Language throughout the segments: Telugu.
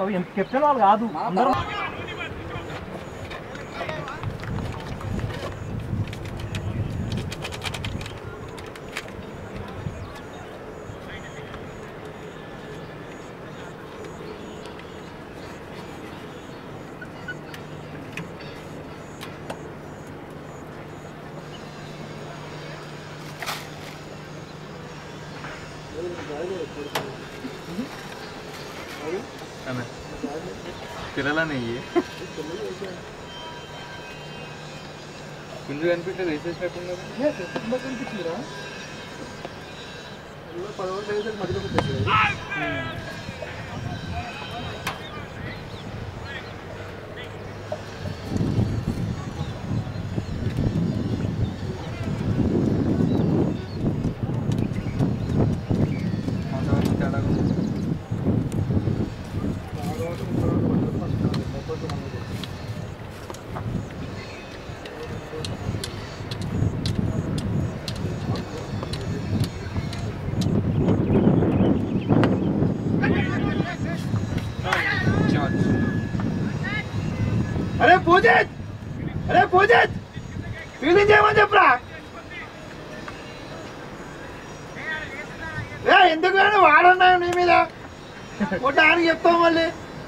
కెప్టెన్ వాళ్ళు కాదు అందరూ పిల్లలని పుంజు కనిపించే వేసేసినట్టున్నారు కనిపించిందిరా 10 రోజులు మధ్యలో పెట్టేసి अरे पूजित फीलिंग చేయమని చెప్పరా ఎందుకు వాడన్నావు నీ మీద కొట్టానికి చెప్తావు మళ్ళీ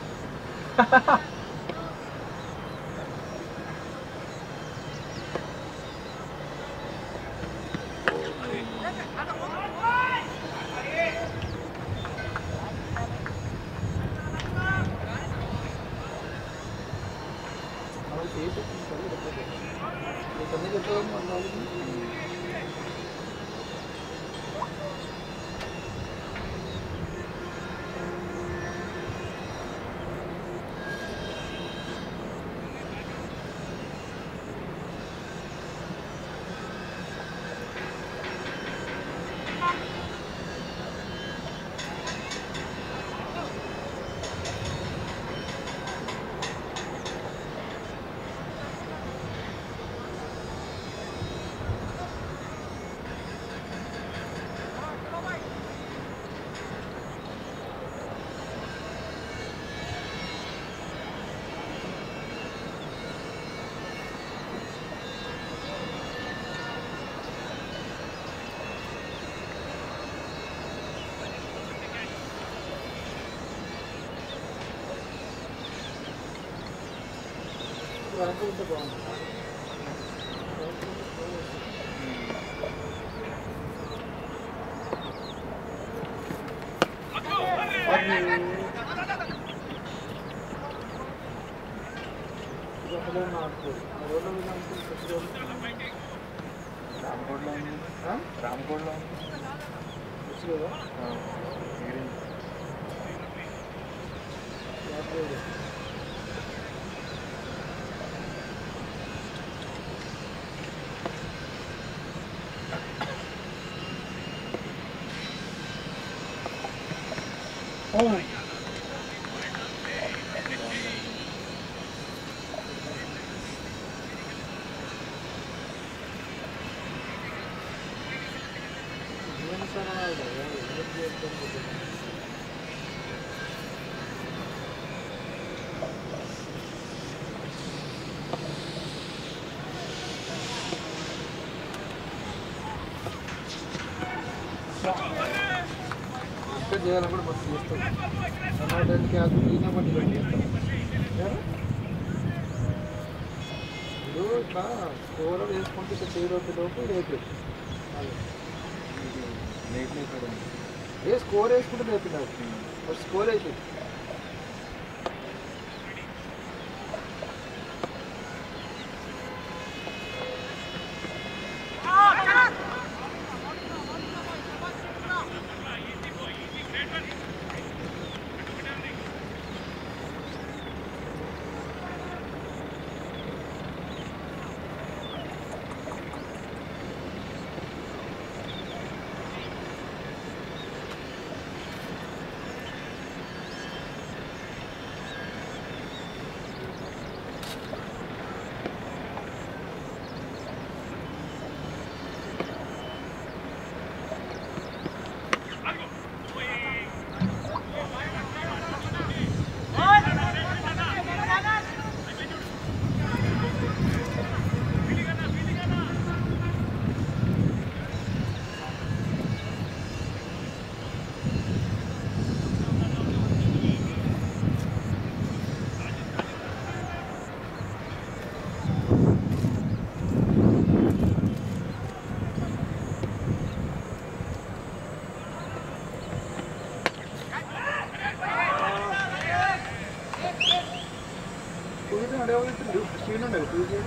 రామకోడ్లో చేయాలని కూడా మస్తు చేస్తాం టమాటాకి అది ఈయన పట్టి చేస్తాం ఇప్పుడు ఇట్లా కూర వేసుకుంటే ఇట్లా చేయలోపు లోపు రేపు ఏ స్కోర్ వేసుకుంటే రేపు స్కోర్ వేసి Steve and all Steve and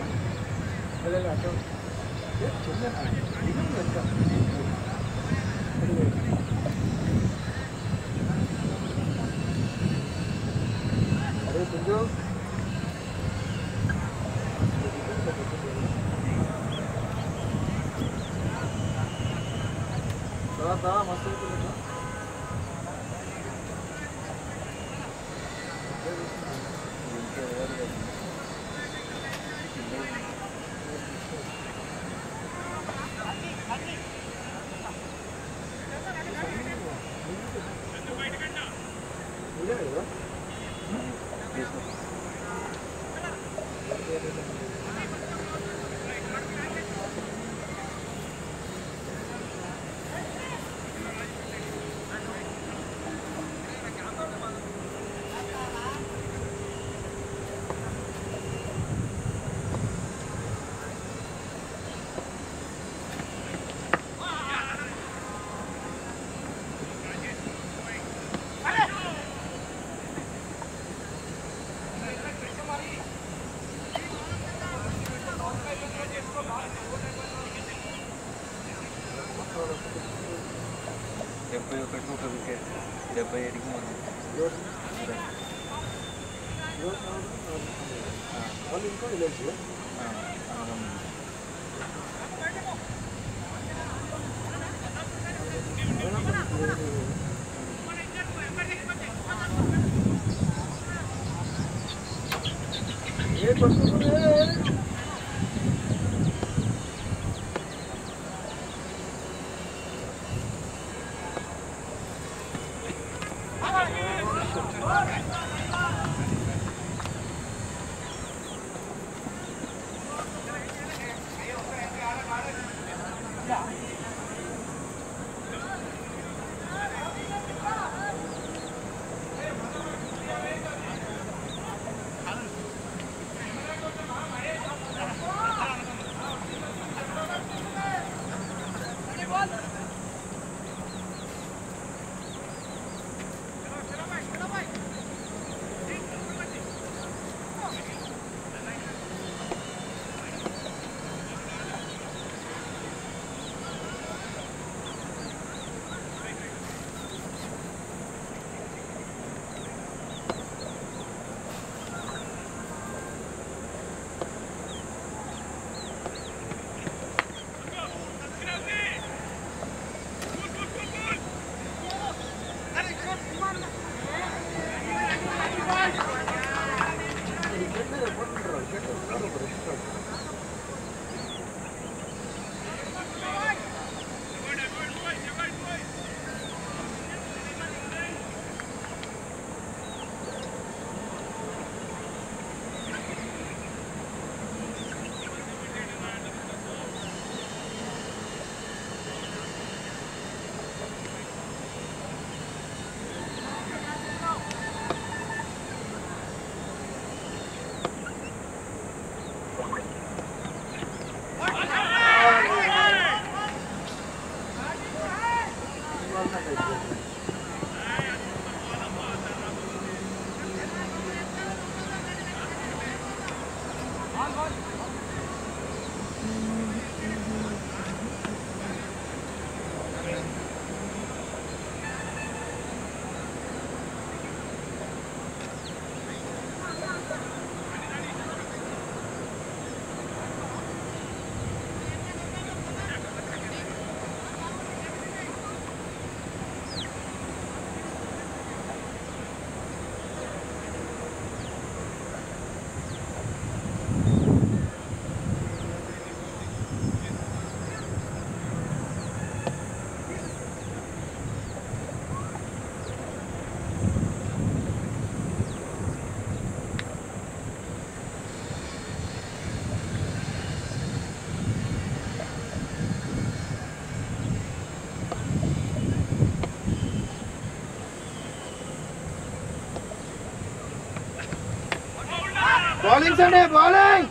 Bowling Sunday, bowling!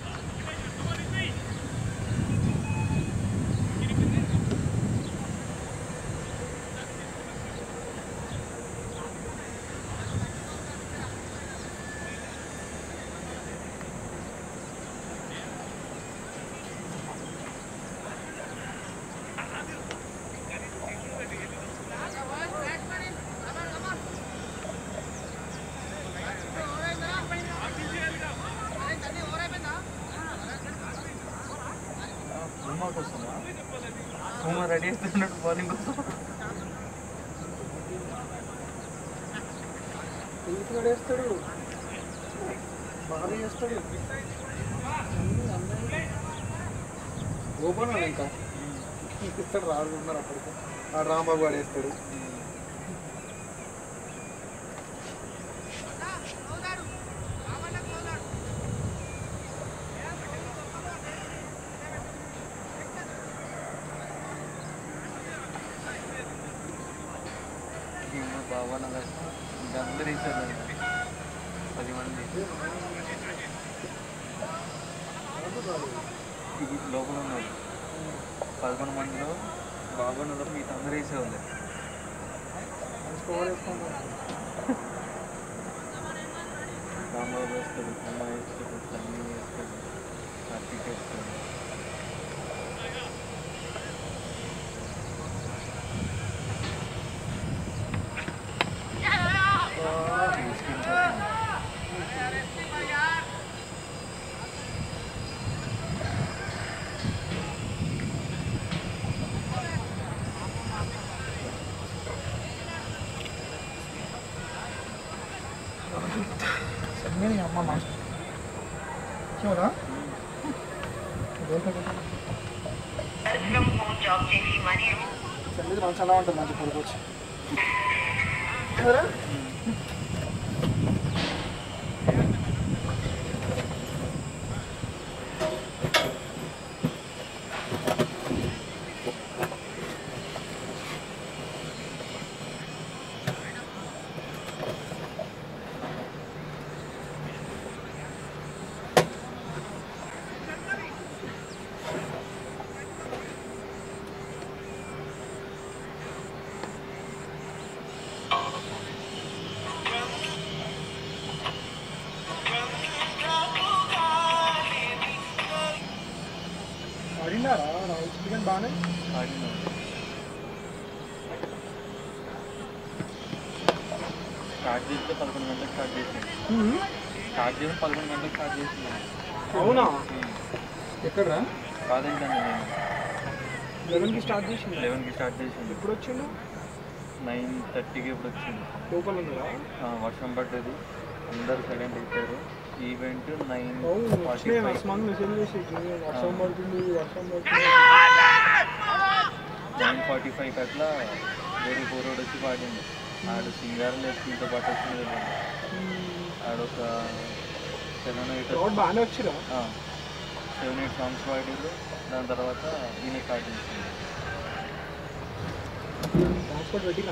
Cinema కోసమా కుమార్ రెడీ చేస్తున్నాడు బౌలింగ్ కోసం. వేస్తాడు, బాగా చేస్తాడు. ఓపెన్ ఇంకా ఇస్తాడు, రాడుతున్నారు అప్పటికి. ఆ రాంబాబు వాడు వేస్తాడు. బాబా నగర్ ఇంకా అందరూ వేసారు 10 మంది లోపల ఉన్నారు. 11 మందిలో బాబా నగర్ మీతో అందరూ వేసేవాళ్ళు. రాంబాబు వేస్తాడు, అమ్మ వేస్తాడు, తల్లి వేస్తాడు, కార్తీక్ వేస్తాడు. అమ్మ చూడా చెల్లి మంచిగా ఉంటుంది, మంచి పడుకోవచ్చు. ఆడినారా చికెన్ బాగానే ఆడినా. స్టార్ట్ చేస్తే 11 గంటలకు స్టార్ట్ చేసింది. స్టార్ట్ చేసి 11 గంటలకు స్టార్ట్ చేసింది. అవునా? ఎక్కడరా? కాదండి, 11కి స్టార్ట్ చేసింది. 11కి స్టార్ట్ చేసింది. ఎప్పుడు వచ్చిండు? 9:30కి ఇప్పుడు వచ్చింది. లోపల ఉన్నారా? వర్షం పడ్డది, అందరు సైలెంట్ అయిపోయారు. ఈవెంట్ 9:45 మెసేజ్ చేసి వర్షం పడుతుంది, వర్షం పడుతుంది. 9:45కి అట్లా వేరే కోరోడు వచ్చి పాడింది. ఆడు సింగారం లేకుంతో పాటు వచ్చింది. ఆడొక 7-8 బాగానే వచ్చిరా? 7-8 సాంగ్స్ పాడారు. దాని తర్వాత ఈయన స్టార్ట్ చేసింది. ట్రాన్స్పోర్ట్ పెట్టినా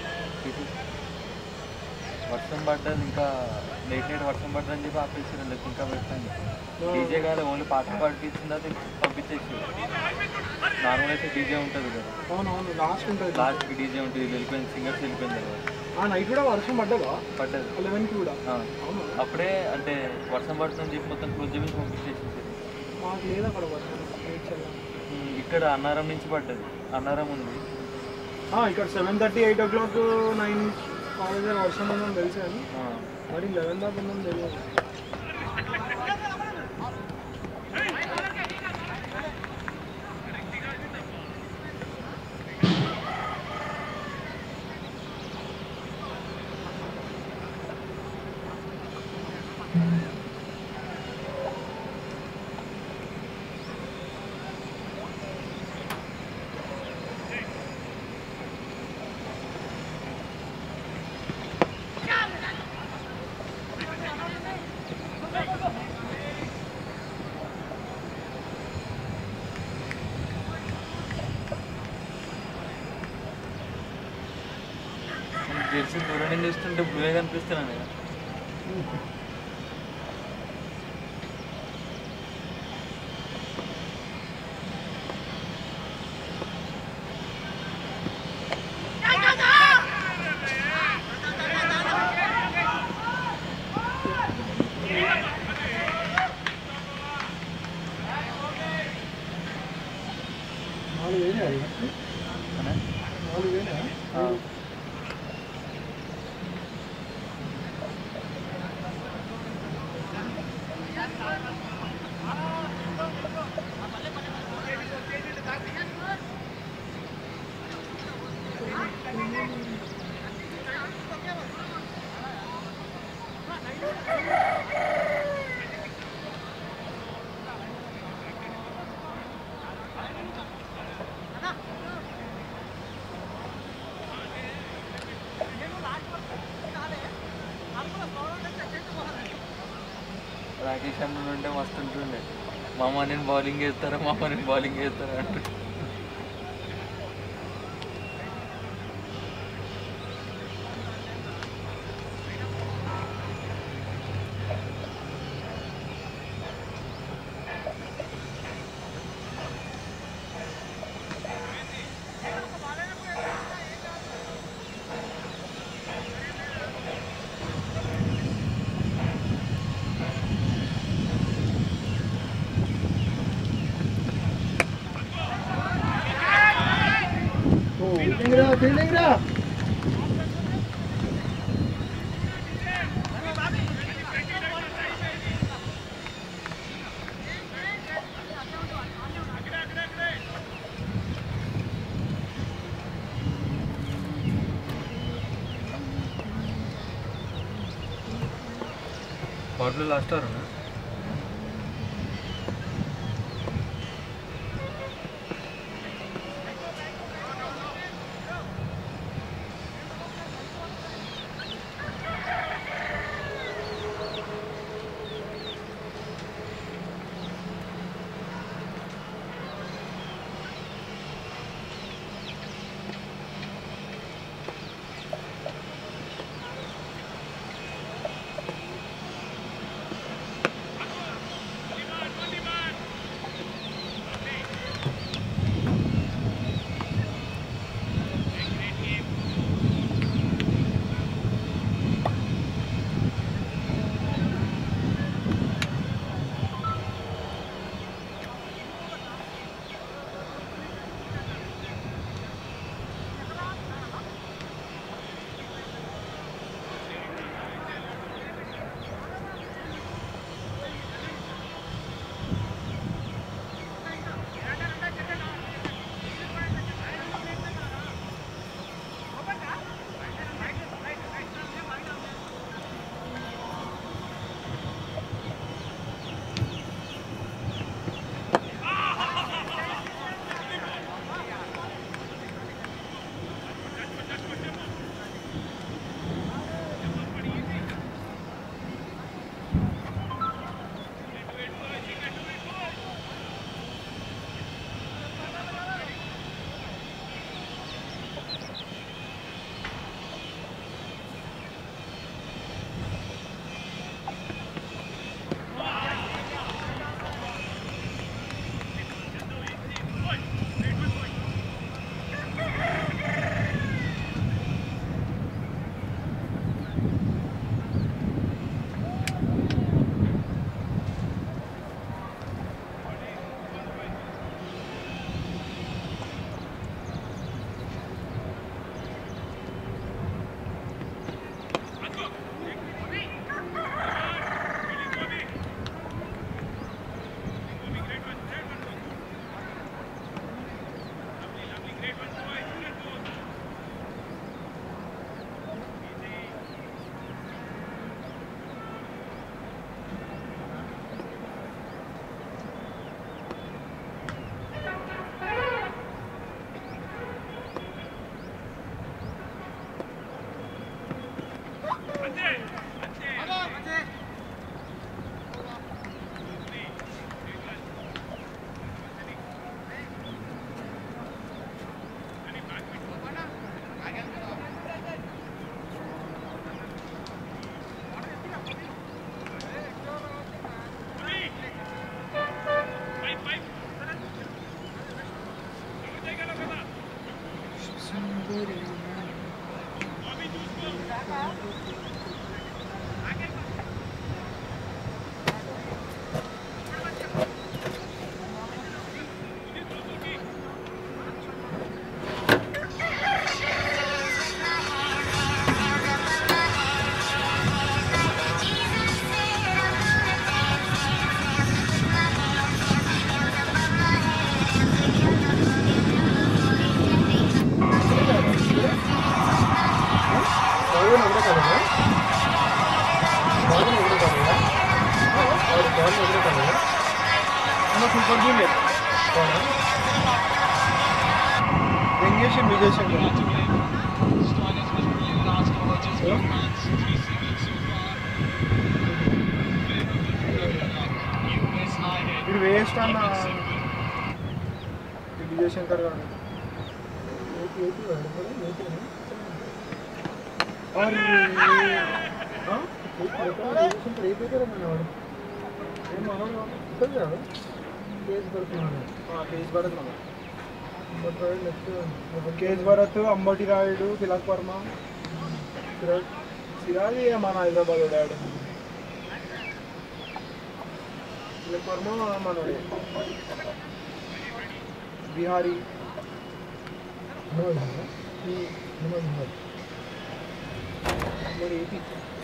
వర్షం పడ్డది, ఇంకా లేట్ నైట్ వర్షం పడ్డదని చెప్పి ఆపేసారు. లేకపోతే ఇంకా పెట్టండి. డీజే కాదు, ఓన్లీ పాటలు పాడిపించింది, అది పంపించేసి. నార్మల్ అయితే డీజే ఉంటుంది కదా. అవునవును, లాస్ట్ ఉంటుంది. లాస్ట్కి డీజే ఉంటుంది, వెళ్ళిపోయింది, సింగర్స్ వెళ్ళిపోయింది కదా. నైట్ కూడా వర్షం పడ్డదా? పడ్డది 11కి కూడా. అప్పుడే అంటే వర్షం పడుతుందని చెప్పి మొత్తం క్లోజ్ చేసి పంపించేసి. మాకు లేదు అక్కడ వర్షం. ఇక్కడ అన్నారం నుంచి పడ్డది. అన్నారం ఉంది ఇక్కడ 7:30, 8 o'clock, 9 కాలేజ్ వర్షం ఉందని తెలుసు కానీ మరి 11 దాకా ఉందని తెలియదు. జెర్సీ దూరం నుంచి చూస్తుంటే బ్లూగా కనిపిస్తున్నాను కదా. రాకేష్ అన్న ఉంటే మస్తు ఉంటుండే. మామ నేను బౌలింగ్ చేస్తారా, మామ నేను బౌలింగ్ చేస్తారా అంటు. ఫీల్డింగ్ రా బాటిల్ లాస్ట్ అవర్ వేస్ట్ అన్న విజయశంకర్ గారు కేజ్ భరత్ అంబటి రాయుడు తిలక్ వర్మ సిరాజ్ మన హైదరాబాద్ డాడ్ తిలక్ వర్మ మనోడే Bihari AP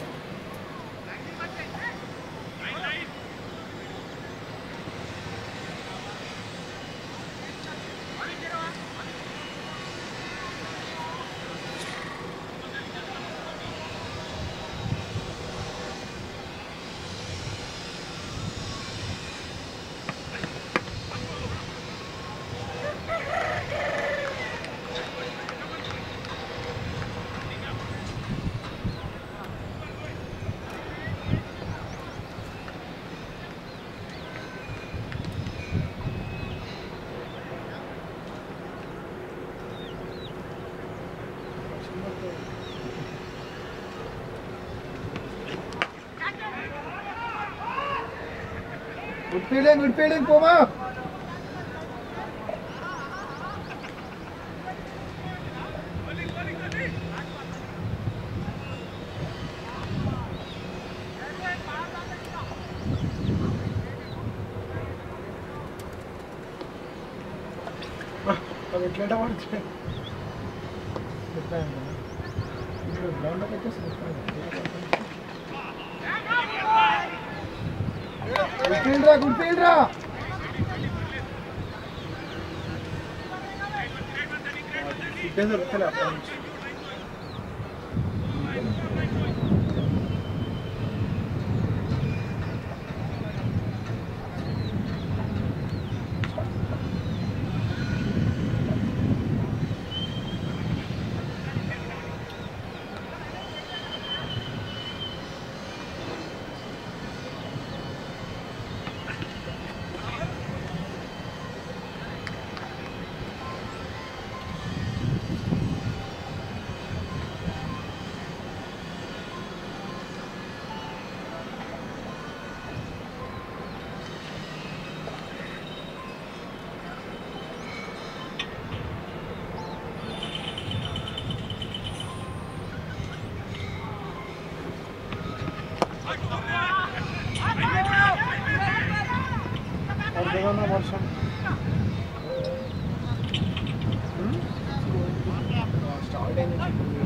Good feeling, Puma. अब एट्लेटा पड़ते Good field, Ra. इतने जरूरत है आपका అర్థమన్నా వర్షం స్టార్ట్ అయింది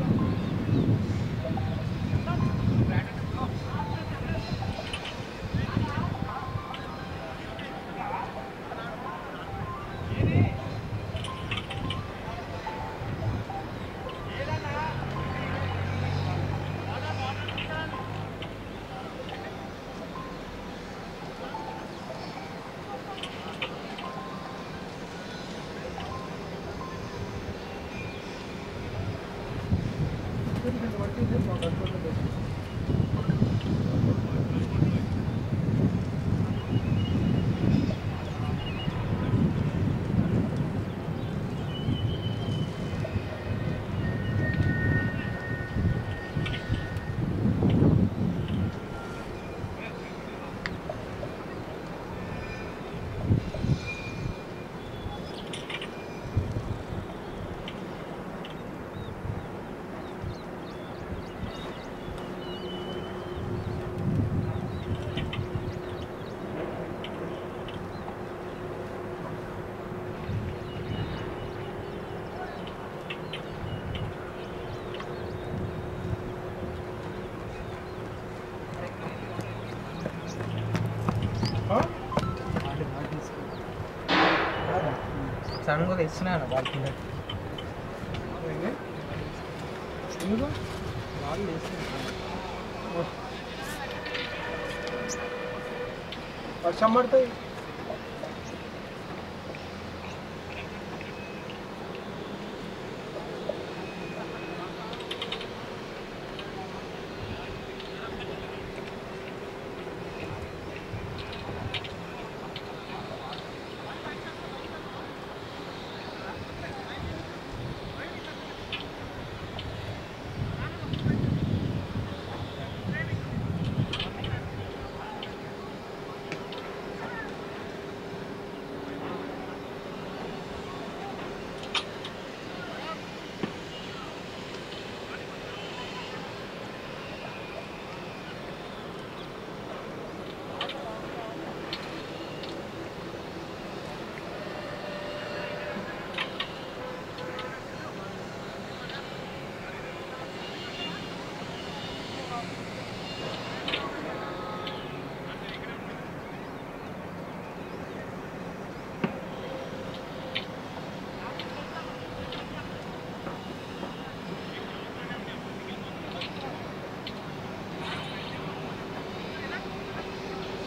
సడన్ గా ఇస్తున్నాను వాళ్ళకి ఎందుకు వాళ్ళు వేస్తున్నారు వర్షం పడతాయి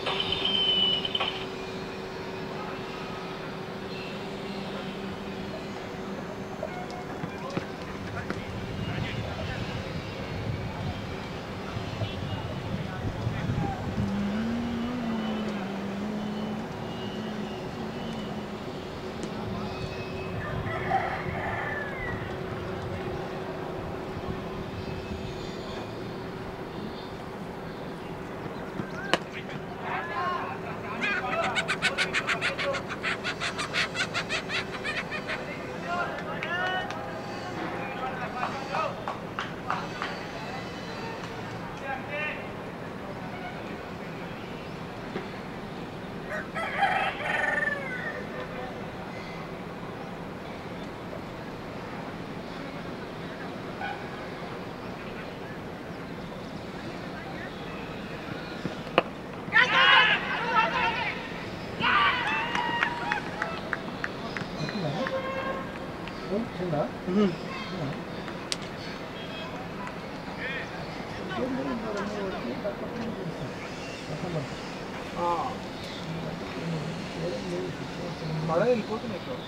మడ వెళ్ళిపోతున్నాయి ఇక్కడ.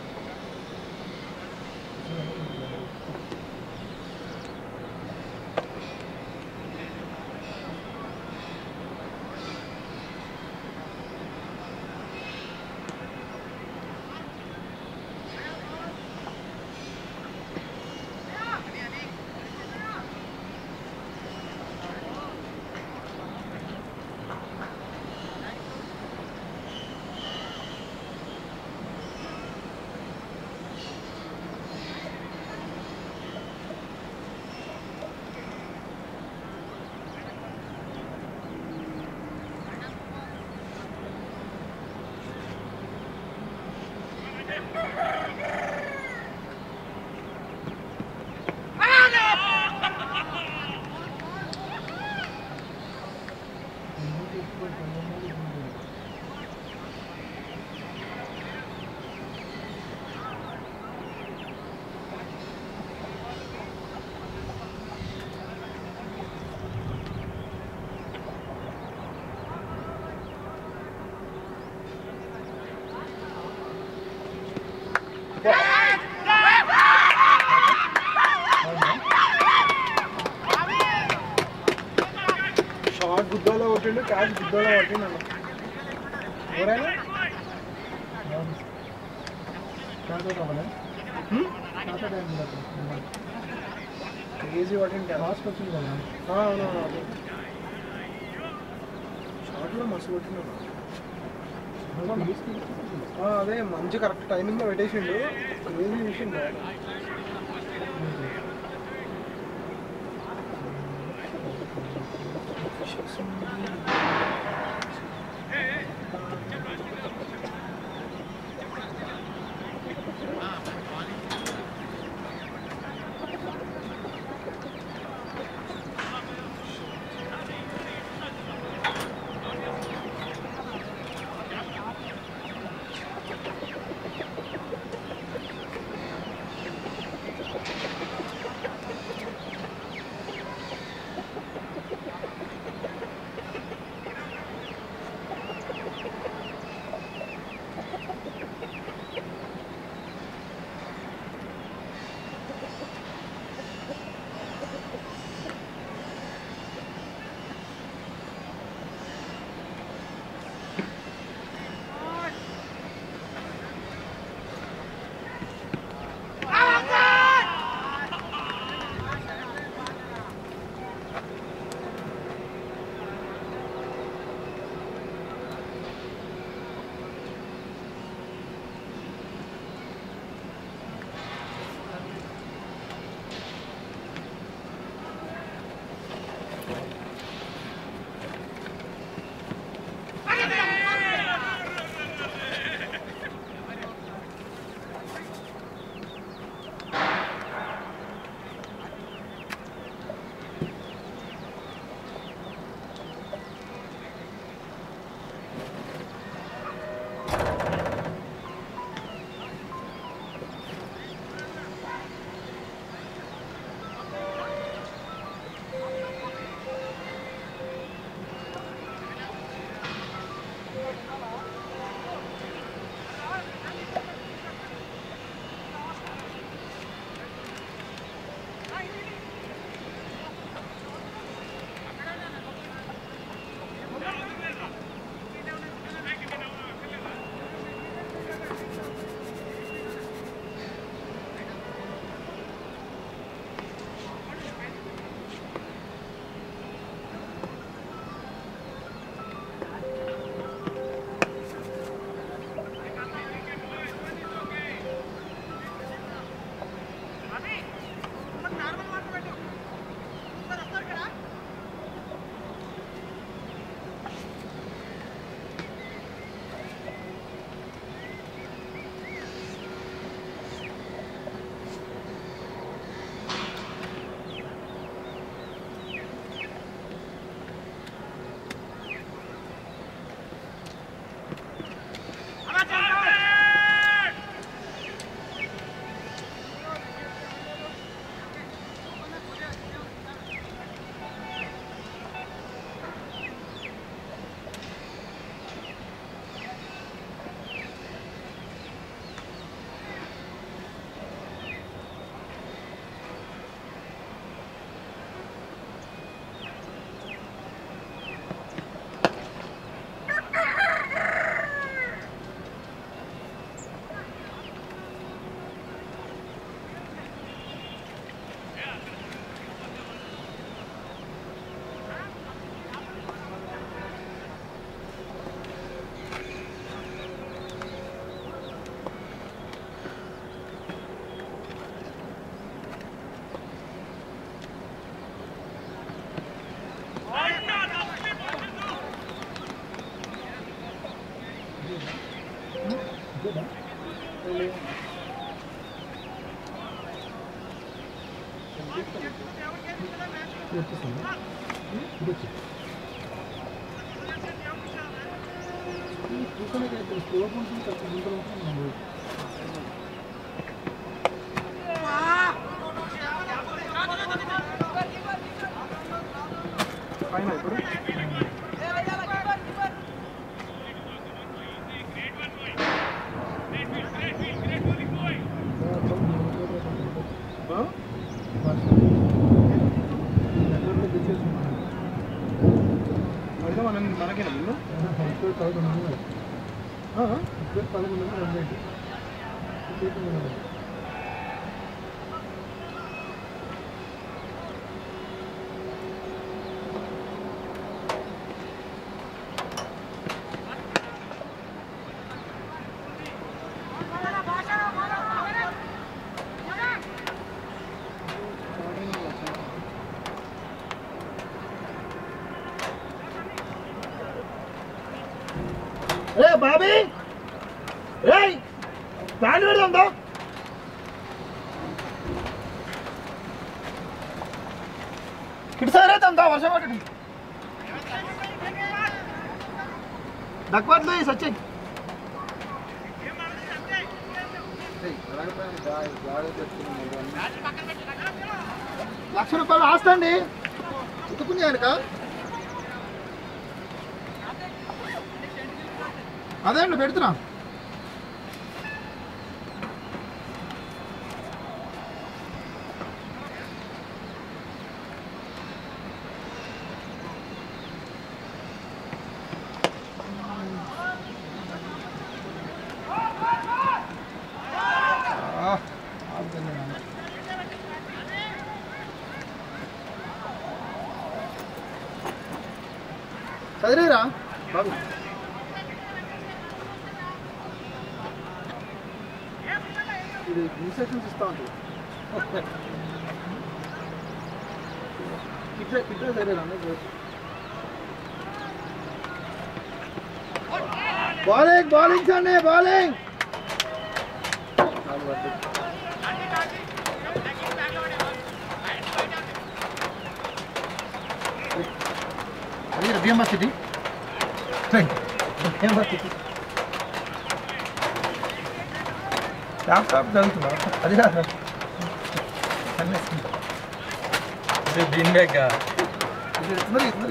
షార్ట్ గుద్దలో కొట్టిండు, క్యాచ్ గుద్దలో కొట్టిండు అన్న. ఎవరైనా ఈజీ కొట్టిండు లాస్ట్ వచ్చింది కదా. అవునవును, అదే షార్ట్లో మస్తు కొట్టిండు. అదే మంచి కరెక్ట్ టైమింగ్లో పెట్టేసిండు, క్రేజీ చేసిండు. ఫైన్ ఇప్పుడు మనకేనా ముందు బాబీ ప్లాన్ పెడదాందా ఇటు సైడ్ అయితే అంతా వర్షం పట్టండి దక్వట్లే సచ్చి ₹1,00,000 ఆస్తండి ఉతుకుని కనుక అదే అండి పెడుతున్నా చదివేరా బాబు ఇది ఇన్స్ట్రక్షన్స్ ఇస్తా ఉంటుంది ఇట్లా చదివేరా బౌలింగ్ అండి బౌలింగ్ అది బియ్యం బస్తి బియ్యం బస్తి ల్యాప్టాప్ చదువుతున్నా అది కాదు బీన్ బ్యాగ్ ఇది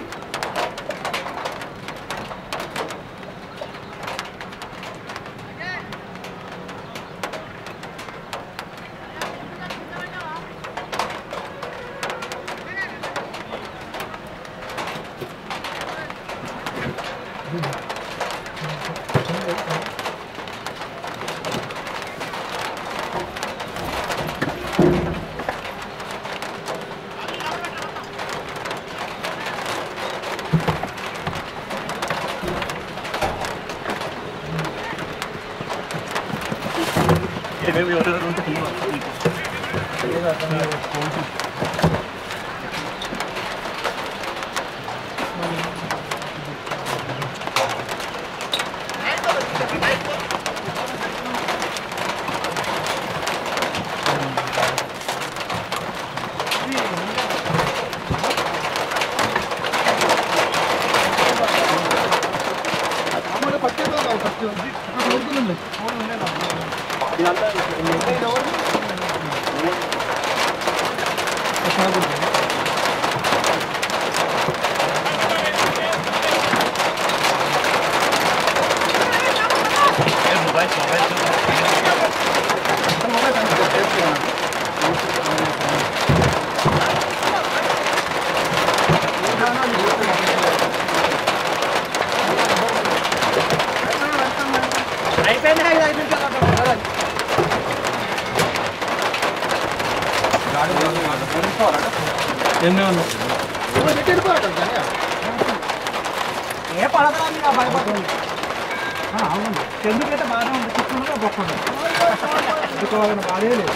ఏ పడతా భయపడుతుంది ఎందుకైతే బాగానే ఉంది కూర్చుంటే గొప్పది బాగానే లేదు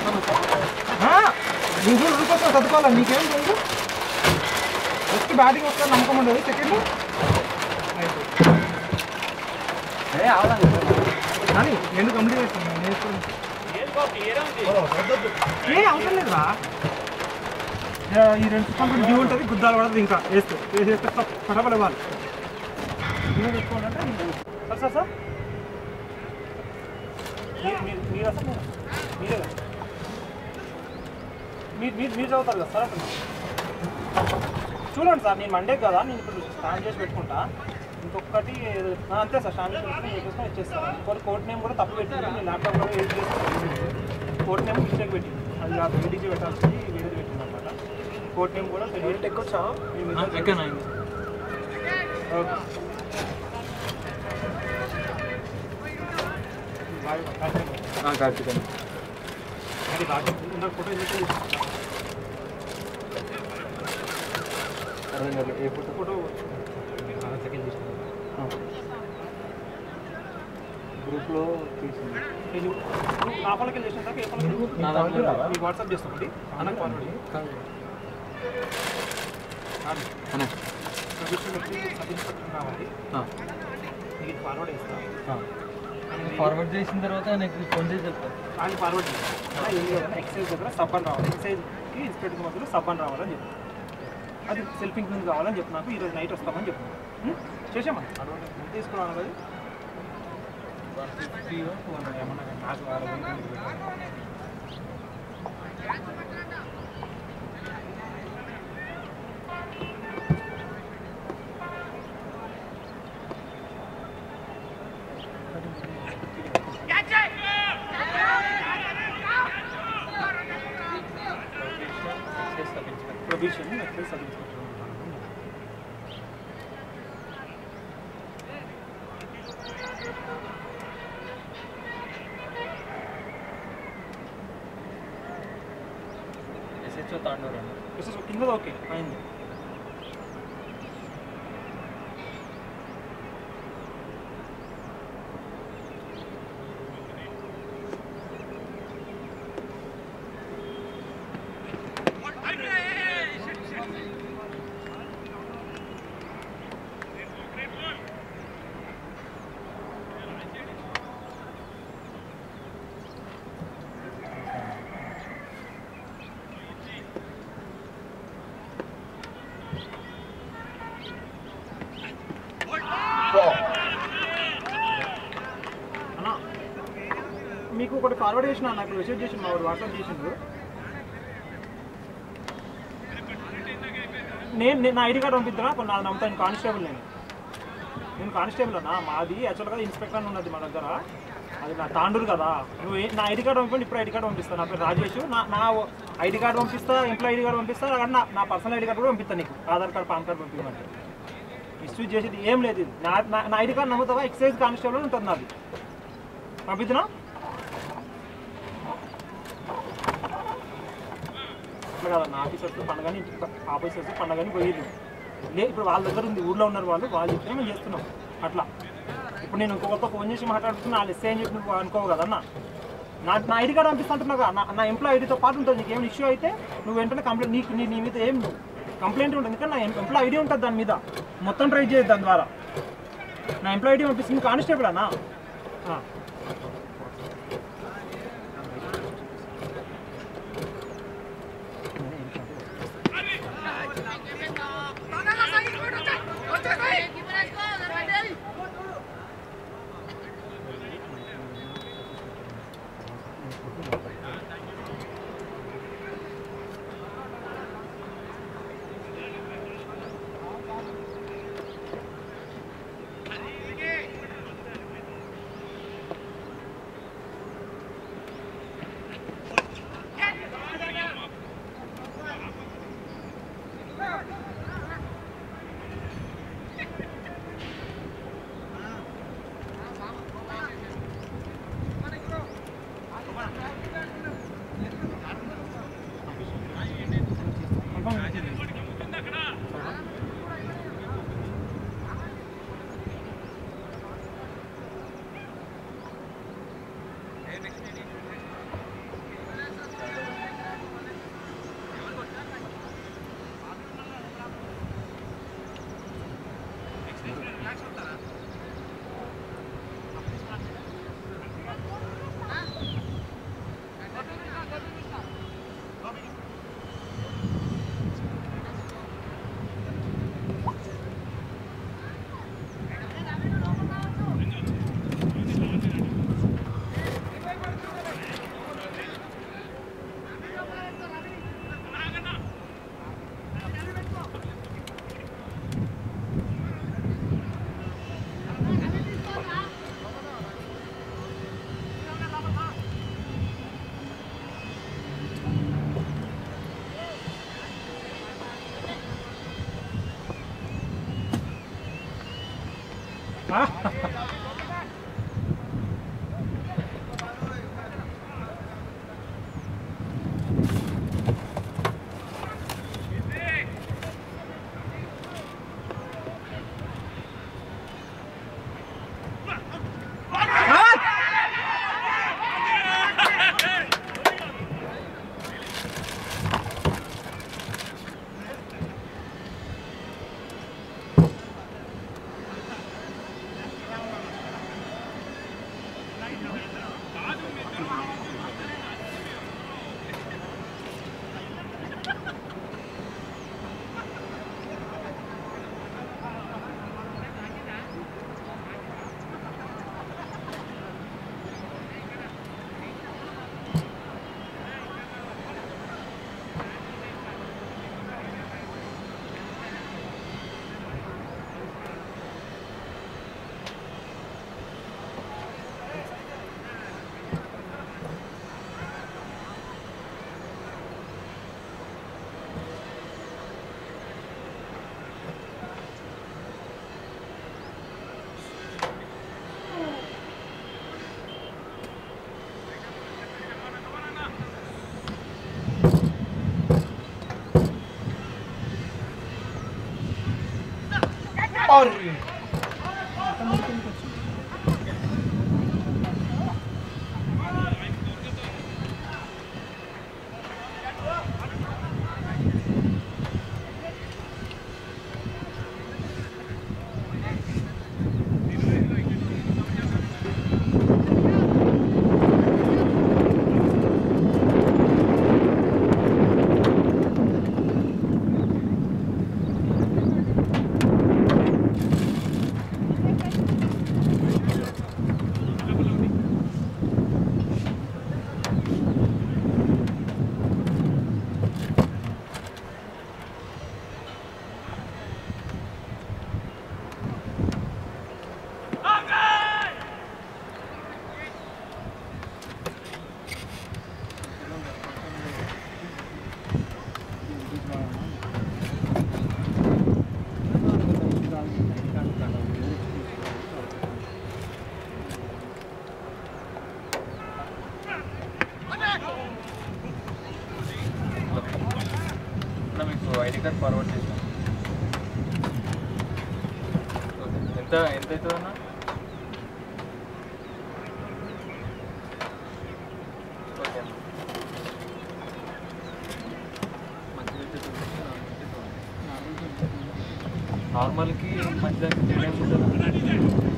నువ్వు ఉరికొస్తా చదువుకోవాలి నీకేం తెలుసు ఫస్ట్ బ్యాటింగ్ వస్తా నమ్మకం ఉండదు సెకండ్ కానీ ఎందుకు కంప్లీట్ చేస్తాను ఏ అవసరం లేదురా ఈ రెండు కంప్లీట్ డ్యూ ఉంటుంది గుద్దాలు పడదు ఇంకా వేసేస్తే పడబడి ఇవ్వాలి పెట్టుకోవాలంటే సార్ సార్ మీరు అసలు మీరే మీరు చదువుతారు కదా సార్ చూడండి సార్ నేను మండే కదా నేను ఇప్పుడు స్టాండ్ చేసి పెట్టుకుంటా ఇంకొకటి అంతే సార్ స్టాండ్ చేసి పెట్టుకుని చెప్పేసుకొని ఇచ్చేస్తాను ఇంకోటి కోర్ట్ నేమ్ కూడా తప్పు పెట్టింది నేను ల్యాప్టాప్ కూడా ఏది చేస్తాను కోర్ట్ నేమ్ మిస్టేక్ పెట్టింది అది కాదు ఏడీజీ పెట్టాల్సింది వేరేది పెట్టింది అనమాట కోర్ట్ నేమ్ కూడా తెలియదు ఎక్కొచ్చా ఫోటో ఏ ఫోటో ఫోటో సెకండ్ గ్రూప్లో తీసింది నా ఫోన్కి వెళ్ళి చేసిన దాకా ఏ ఫోన్ మీకు వాట్సాప్ చేస్తామండి అన్నకు ఫార్వర్డ్ కావాలి మీకు ఫార్వర్డ్ చేస్తాను ఫార్వర్డ్ చేసిన తర్వాత నాకు ఫోన్ చేసి చెప్తాను ఆయన ఫార్వర్డ్ చేస్తాను ఎక్సైజ్ దగ్గర సబ్ అని రావాలి ఎక్సైజ్కి ఇన్స్పెక్టర్ మధ్యలో సబ్ అని రావాలని చెప్పి అది సెల్ఫ్ ఇంక్లూడ్ కావాలని చెప్పి నాకు ఈరోజు నైట్ వస్తామని చెప్పాను చేసామా అడ్వాన్స్ తీసుకున్నాను అది 150 200 ఏమన్నా నాకు provision excise sub inspector SHO Tandur SHO కింద ఓకే అయింది అన్నా మీకు ఒకటి ఫార్వర్డ్ చేసిన నాకు మెసేజ్ చేసిన మా వాట్సాప్ చేసిండు నేను నా ఐడి కార్డు పంపిద్దా కొన్ని నాది నమ్ముతాను కానిస్టేబుల్ నేను కానిస్టేబుల్ అన్నా మాది యాక్చువల్గా ఇన్స్పెక్టర్ అని ఉన్నది మా దగ్గర అది నా తాండూరు కదా నువ్వు నా ఐడి కార్డు పంపండి ఇప్పుడు ఐడి కార్డు పంపిస్తాను నా పేరు రాజేష్ నా ఐడి కార్డు పంపిస్తా ఇంట్లో ఐడి కార్డు పంపిస్తా అక్కడ నా పర్సనల్ ఐడి కార్డు కూడా పంపిస్తాను నీకు ఆధార్ కార్డు పాన్ కార్డు పంపించమంటే ఇష్యూ చేసేది ఏం లేదు ఇది నా ఐడి కార్డు నమ్ముతావా ఎక్సైజ్ కానిస్టేబుల్ ఉంటుంది నాది పంపించినా అట్లా కదా నా ఆఫీసర్స్ పండగని ఆఫీసర్స్ పండగని పోయేది ఇప్పుడు వాళ్ళ దగ్గర ఉంది ఊళ్ళో ఉన్నారు వాళ్ళు చెప్తే మేము చేస్తున్నాం అట్లా ఇప్పుడు నేను ఇంకొకరితో ఫోన్ చేసి మాట్లాడుతున్నా వాళ్ళు ఎస్ఐ అని చెప్పి నువ్వు అనుకోవు కదన్నా నా ఐడి కార్డు పంపిస్తుంటున్నాగా నా ఎంప్లాయ్ ఐడితో పాటు ఉంటుంది నీకు ఏమైనా ఇష్యూ అయితే నువ్వు వెంటనే కంప్లైంట్ నీ మీద ఏం కంప్లైంట్ ఉంటుంది ఎందుకంటే నా ఎంప్లాయ్ ఐడి ఉంటుంది దాని మీద మొత్తం ట్రై చేయదు దాని ద్వారా నా ఎంప్లాయ్ ఐడి పంపిస్తుంది కానిస్టేబుల్ అన్నా और ఐడి కార్డ్ ఫార్వర్డ్ చేసాం. ఎంత అవుతుందన్నా? ఓకే నార్మల్కి మంచిదానికి తేడా ఉంటుంది.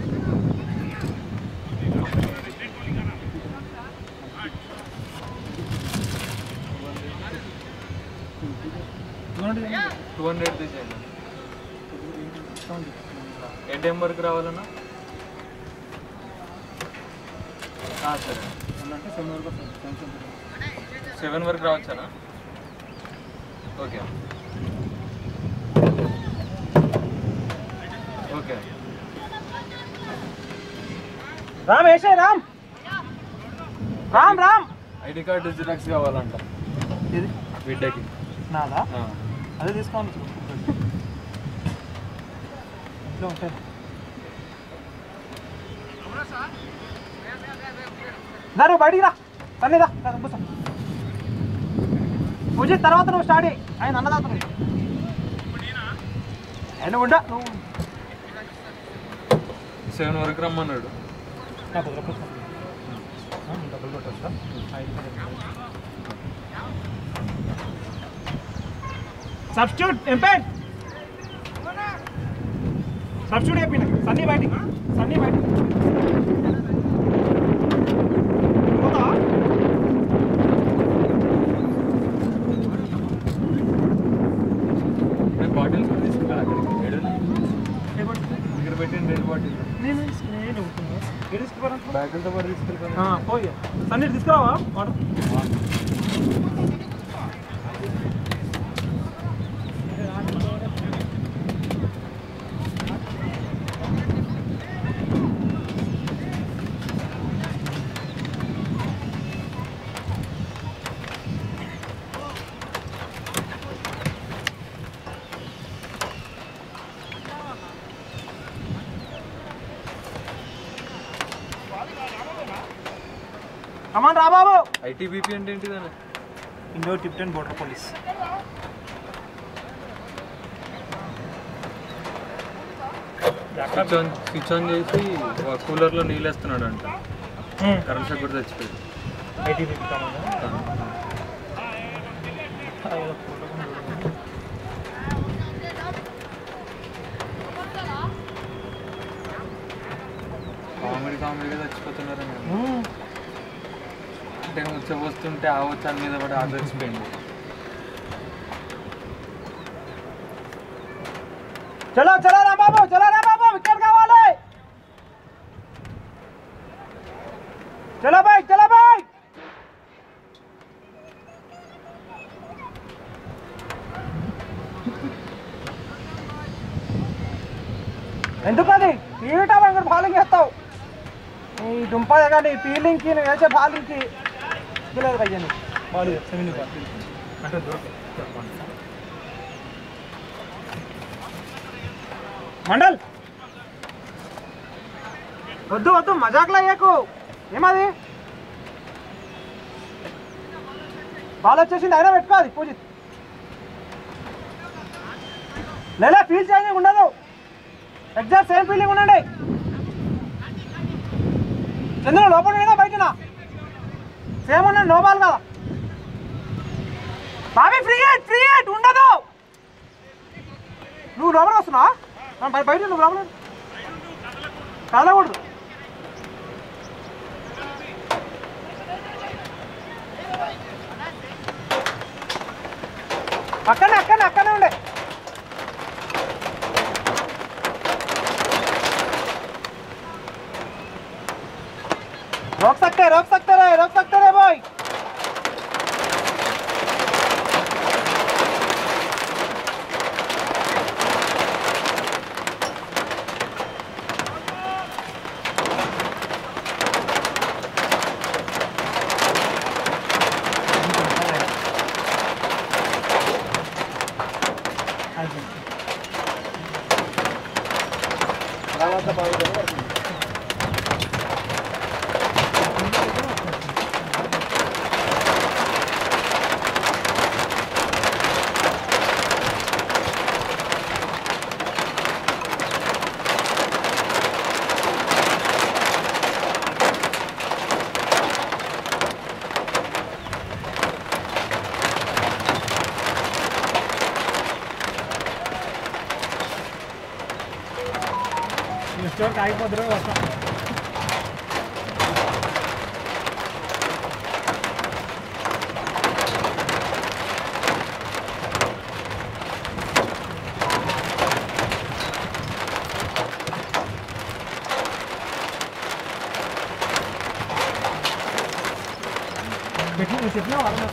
$200 తీసేయండి. ఏ టైం వరకు రావాలన్నా? సరే 7 వరకు రావచ్చానా? Okay okay. రామ్ వేసే Ram Ram Ram ID card xerox కావాలంట ఇది బిడ్డకి. నాదా? అదే తీసుకోవాలి. ఇట్లా ఉంటాయి. నువ్వు బయటికి రా, తల్లిదా పూజ తర్వాత నువ్వు స్టార్ట్ అయ్యి. ఆయన అన్నదాత ఆయన ఉండా. నువ్వు 7 వరకు రమ్మన్నాడు. సబ్స్టిట్యూట్ ఎంపైర్ సబ్స్టిట్యూట్ అయిపోయినా సన్నీ బయటికి బాటిల్ కూడా తీసుకుంటాను అక్కడికి. దగ్గర పెట్టిన 2 బాటిల్ బ్యాగులతో పాటు తీసుకెళ్తాను. పోయి సన్నీ తీసుకురావా వాటర్. కమాన్ రా బాబు. ఐటీబీపీ అంటే ఏంటిదని? Indo Tibetan border police. Switch on చేసి కూలర్లో నీళ్ళు వేస్తున్నాడు అంట. కరెంట్ షాక్ కూడా తెచ్చిపోయింది. ఐటీబీపీ కమాన్. కామెడీగా చచ్చిపోతున్నారు. అంటే ఉచ్చబోస్తుంటే ఆ వచ్చాని మీద పడి ఆట చచ్చిపోయింది. చలో చలో రా బాబు, చలో రా బాబు, వికెట్ కావాలి. చలో బాయ్, చలో బాయ్. ఎందుకది తీయటం ఇక్కడ బాలింగ్ వేస్తావు? ఈ దుంపదే కానీ ఫీలింగ్కి నువ్వు వేసే బాలింగ్కి లేదు భయ్యా. నువ్వు బాల్ సెవెన్ అంటే మండల్ వద్దు వద్దు, మజాక్లా అయ్యాకు. ఏమది బాల్ వచ్చేసింది, అయినా పెట్టుకోది పూజిత్. లేదా ఫీల్ చేంజింగ్ ఉండదు, ఎగ్జాక్ట్ సేమ్ ఫీలింగ్ ఉండండి. చంద్రుడు లోపల బయటనా సేమ్ ఉండండి, నో బాల్ కదా బాబీ. ఫ్రీ హిట్ ఉండదు. నువ్వు లోపల వస్తున్నావా? బయట నువ్వు లోపల కదలకూడదు. అక్కనే ఉండే. रोक सकते रहे भाई. స్టోర్ ఆగిపోతారు వస్తాం. చెప్పినా వాళ్ళ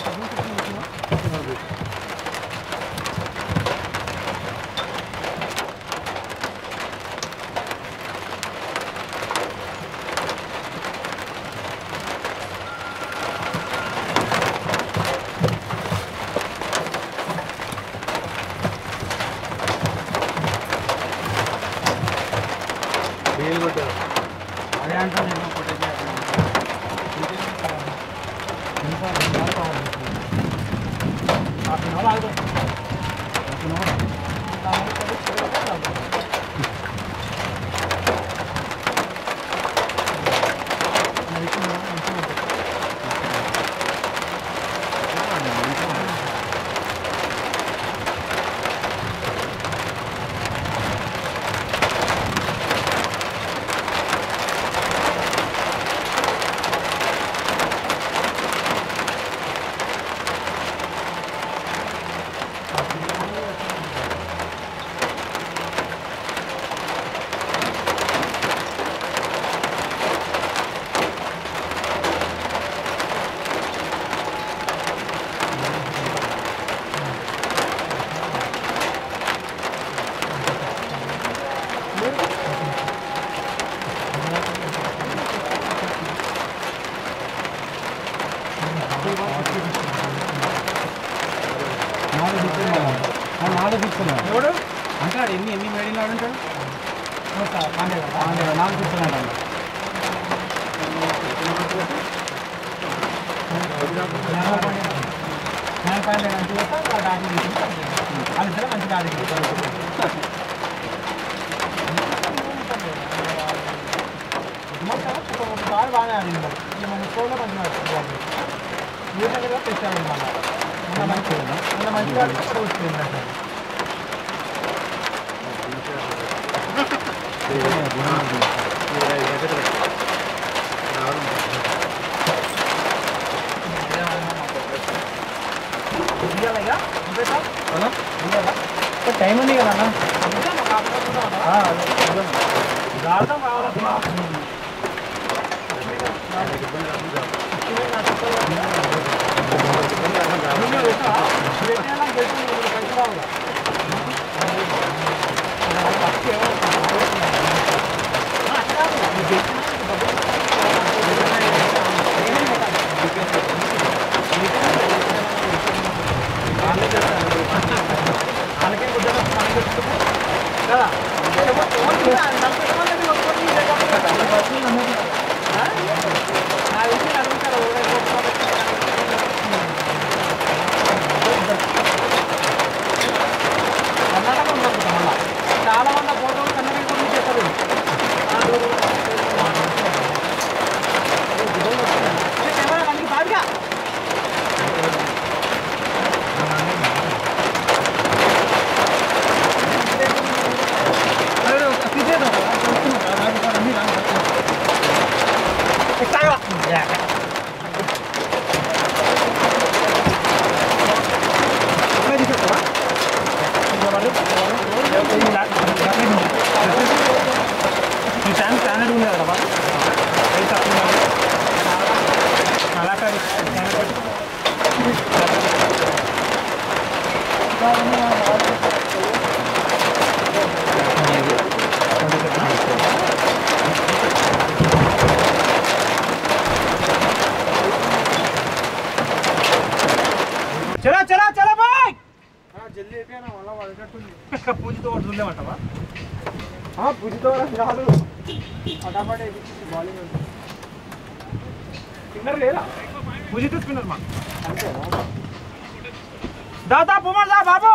అదే అంటాను నేను ఎవడు అంటాడు ఎన్ని మేడీలు ఆడుంటాడు నాలుగు పైన మంచి వస్తా డాడీ వాళ్ళిద్దరే మంచి డాడీ ఒకసారి బాగానే ఆడింది మన స్కూల్లో మంచిగా మీ దగ్గర తెచ్చాడు మన మంచిగా వచ్చింది టైం ఉంది కదా అన్న చాలా మంది ఫోటోలు కన్నడ గురించి చెప్పదు బాగా స్టాండర్డ్ ఉంది కదా చలో చలో చలో బాయ్ జల్దీ అయిపోయినా మళ్ళీ పడేటట్టుంది పూజతో పడుతుందేమంటావా పూజతో కాదు ఫటాఫట్ బాలింగ్ స్పిన్నర్ లేదా పూజతో స్పిన్నర్ మా అంతేనా దాదా బొమ్మలు దా బాబు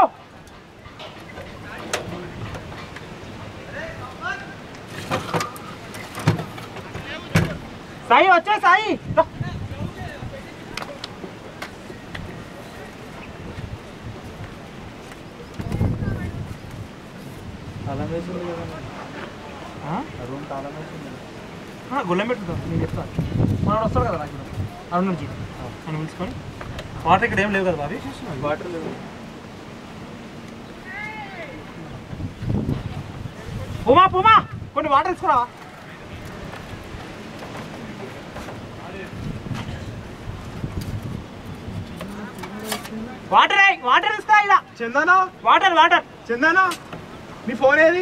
సాయి వచ్చే సాయి తాళం వేసింది కదా రూమ్ తాళం వేసింది గొల్లెం పెట్టుకుంటాం నేను చెప్తాను మనోడు వస్తాడు కదా నాకు అరుణ్ నుంచి మనం పిలుచుకొని వాటర్ ఇక్కడ ఏం లేవు కదా బాబీ వాటర్ లేవు పూమా పూమా కొన్ని వాటర్ తీసుకురా వాటర్ వాటర్ ఇస్తా ఇలా చందానా వాటర్ వాటర్ చందానా నీ ఫోన్ ఏది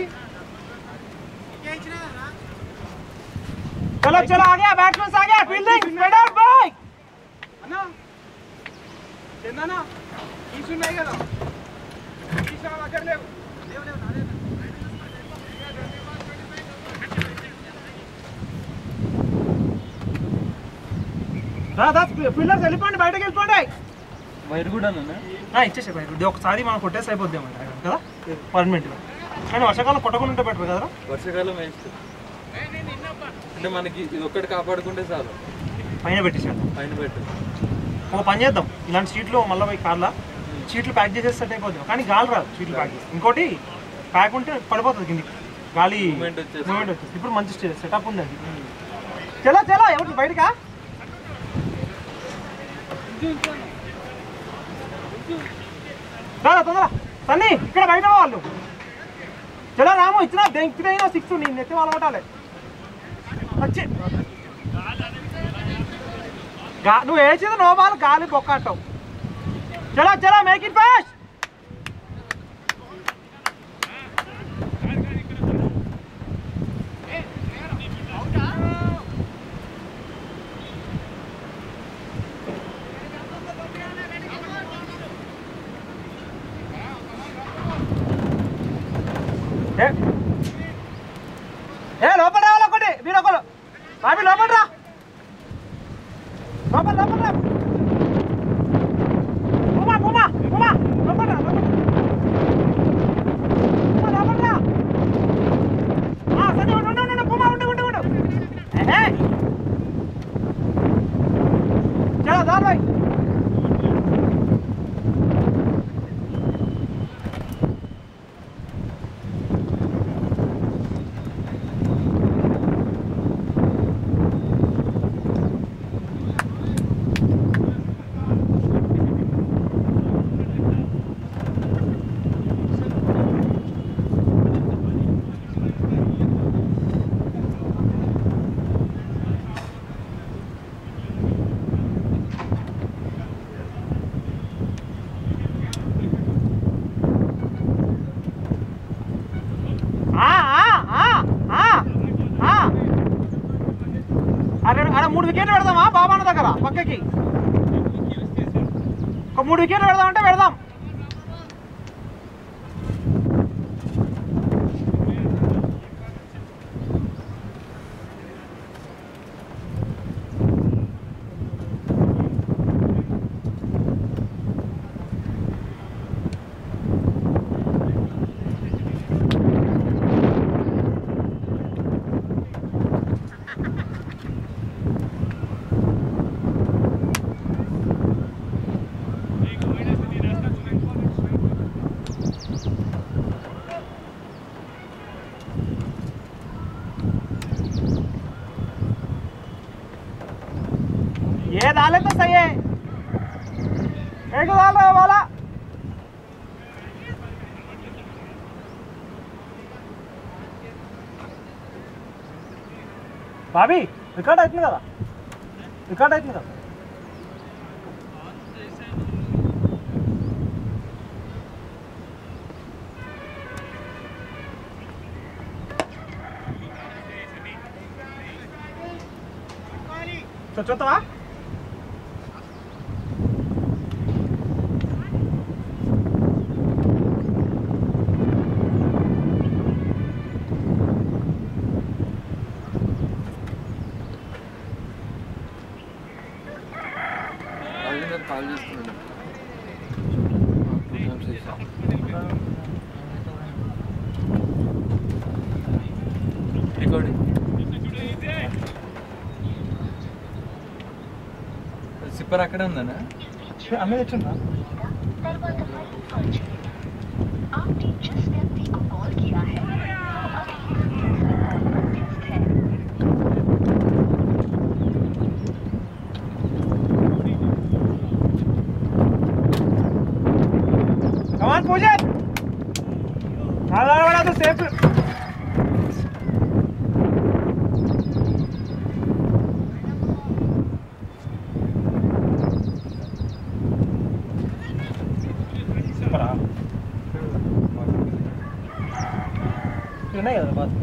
चलो चलो आ गया बैट्समैन आ गया फील्डिंग स्पीडर बॉय అన్నా చందానా తీసున్నాయి కదా తీసా దగ్గర లేవు ఫీల్డర్స్ వెళ్ళిపోండి బయటకు వెళ్ళిపోండి వైర్ కూడా ఇచ్చేసే బయట ఒకసారి మనం కొట్టేసి అయిపోద్దాం కదా పర్మనెంట్గా కానీ వర్షాకాలం కొట్టకుండా ఉంటే బెటర్ కదా వర్షాకాలం వేస్ట్ అంటే మనకి ఇది ఒక్కటి కాపాడుకుంటే చాలు పైన పెట్టేసాడు పైన పెట్టు ఒక పని చేద్దాం ఇలాంటి సీట్లు మళ్ళీ పోయి కార్లా సీట్లు ప్యాక్ చేసేస్తే అయిపోద్దాం కానీ గాలి రాదు సీట్లు ప్యాక్ చేసి ఇంకోటి ప్యాక్ ఉంటే పడిపోతుంది కిందికి గాలి మూమెంట్ వచ్చేసి ఇప్పుడు మంచి సెటప్ ఉంది అది చలో చలో ఎవరు బయటకా తొందర సన్నీ ఇక్కడ బయట వాళ్ళు చలో రాము ఇచ్చిన దెంకిన 6 నేను నెత్తి వాళ్ళు కొట్టాలి వచ్చి నువ్వు వేసేది నో బాల్ గాలి బొక్క అంటావు చలో చలో మేక్ ఇట్ ఫాస్ట్ లోపల రావాలి ఒకటి మీరు ఒకరు బాబీ లోపల రా లోపల లోపల రా चलो दाल भाई అక్కడ 3 వికెట్లు పెడదామా బాబాన్న దగ్గర పక్కకి ఒక 3 వికెట్లు పెడదామంటే పెడదాం. ये डाले तो सही है, एक डाल रहा वाला भाभी रिकॉर्ड है इतना रिकॉर्ड है इतना तो चौथा కాల్ చేస్తున్నాను రికార్డింగ్ సిప్పర్ అక్కడే ఉందనా అన్నీ తెచ్చిందా कमान पूजे वाला तो सेफ नहीं है बात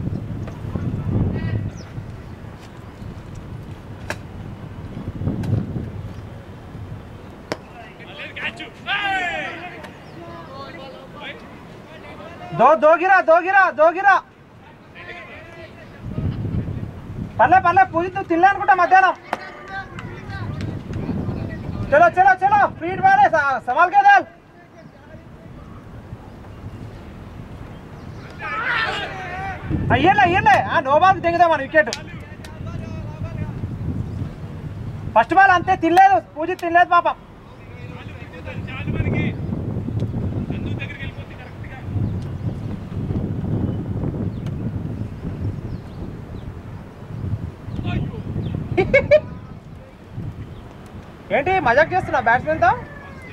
दो गिरा पल्ले पूजी तू तिल्ले अनुకుంటా మధ్యాహ్నం चलो स्पीड वाले संभाल के डाल అయ్యలే నో బాల్ దిగుదాం మన వికెట్ ఫస్ట్ బాల్ అంతే తినలేదు పూజి తినలేదు పాపం ఏంటి మజాక్ చేస్తున్నా బ్యాట్స్మెన్ తో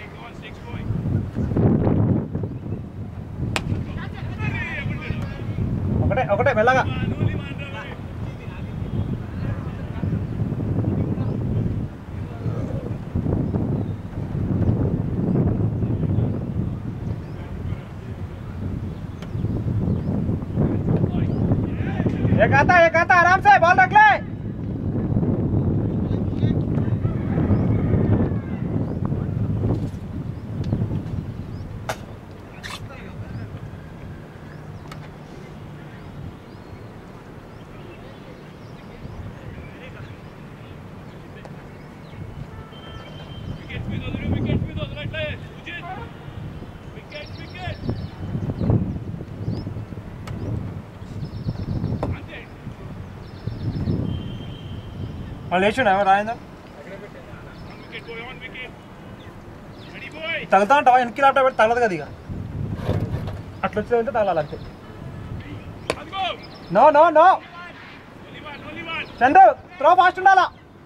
ఒకటే మెల్లగా एक आता आराम से बॉल रख ले వాళ్ళు వేసిండు ఎవరు రాయిందా తగులుతా ఉంటావా వెనక్కి ల్యాప్టాప్ పెట్టి తగలదు కదా ఇక అట్లా వచ్చేదంటే తగలాలి అంతే no no no Chandu throw fast ఉండాలా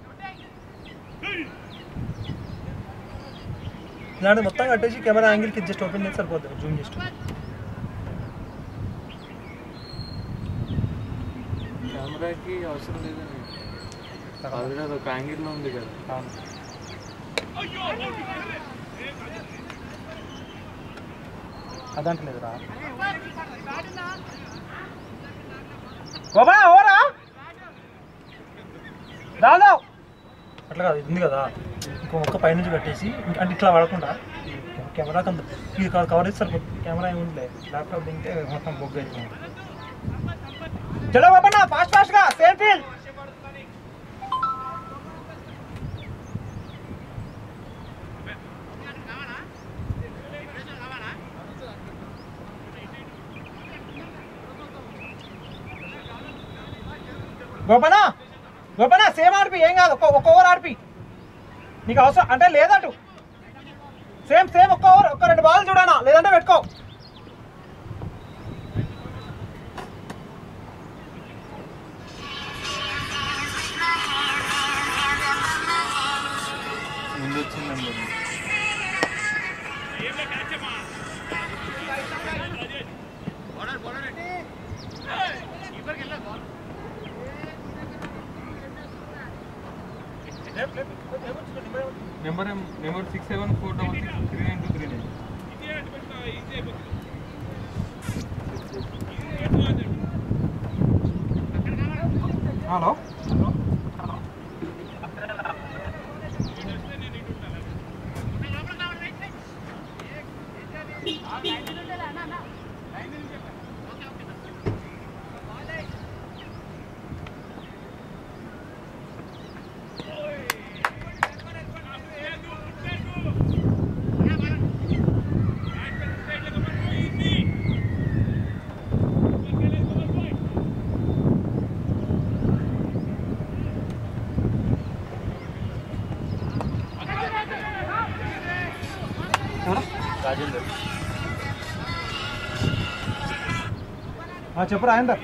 ఇలాంటి మొత్తం కట్టేసి కెమెరా యాంగిల్కి జస్ట్ ఓపెన్ చేసి సరిపోతుంది జూమ్ చేసి కెమెరాకి అవసరం లేదని ఆల్రెడీ అదొక యాంగిల్లో ఉంది కదా అదంటలేదురా బాబా ఓరా రాదావు అట్లా కాదు ఇది ఉంది కదా ఇంకో ఒక్క పైనుంచి కట్టేసి అంటే ఇట్లా పడకుండా కెమెరాకి అంత ఇది కవర్ చేసి సరిపోతుంది కెమెరా ఏమి ఉండలే ల్యాప్టాప్ తింటే మొత్తం బొగ్గు అవుతుంది చలో బాబా ఫాస్ట్ ఫాస్ట్గా సేమ్ ఫీల్ గోపనా గోపనా సేమ్ ఆడిపి ఏం కాదు ఒక్క ఓవర్ ఆడిపి నీకు అవసరం అంటే లేదటు సేమ్ సేమ్ ఒక్క ఓవర్ ఒక్క 2 బాల్ చూడనా లేదంటే పెట్టుకో ముందు వచ్చిందండి నెంబర్ 6746392339 హలో రాజేందర్ చెప్పు రాజేందర్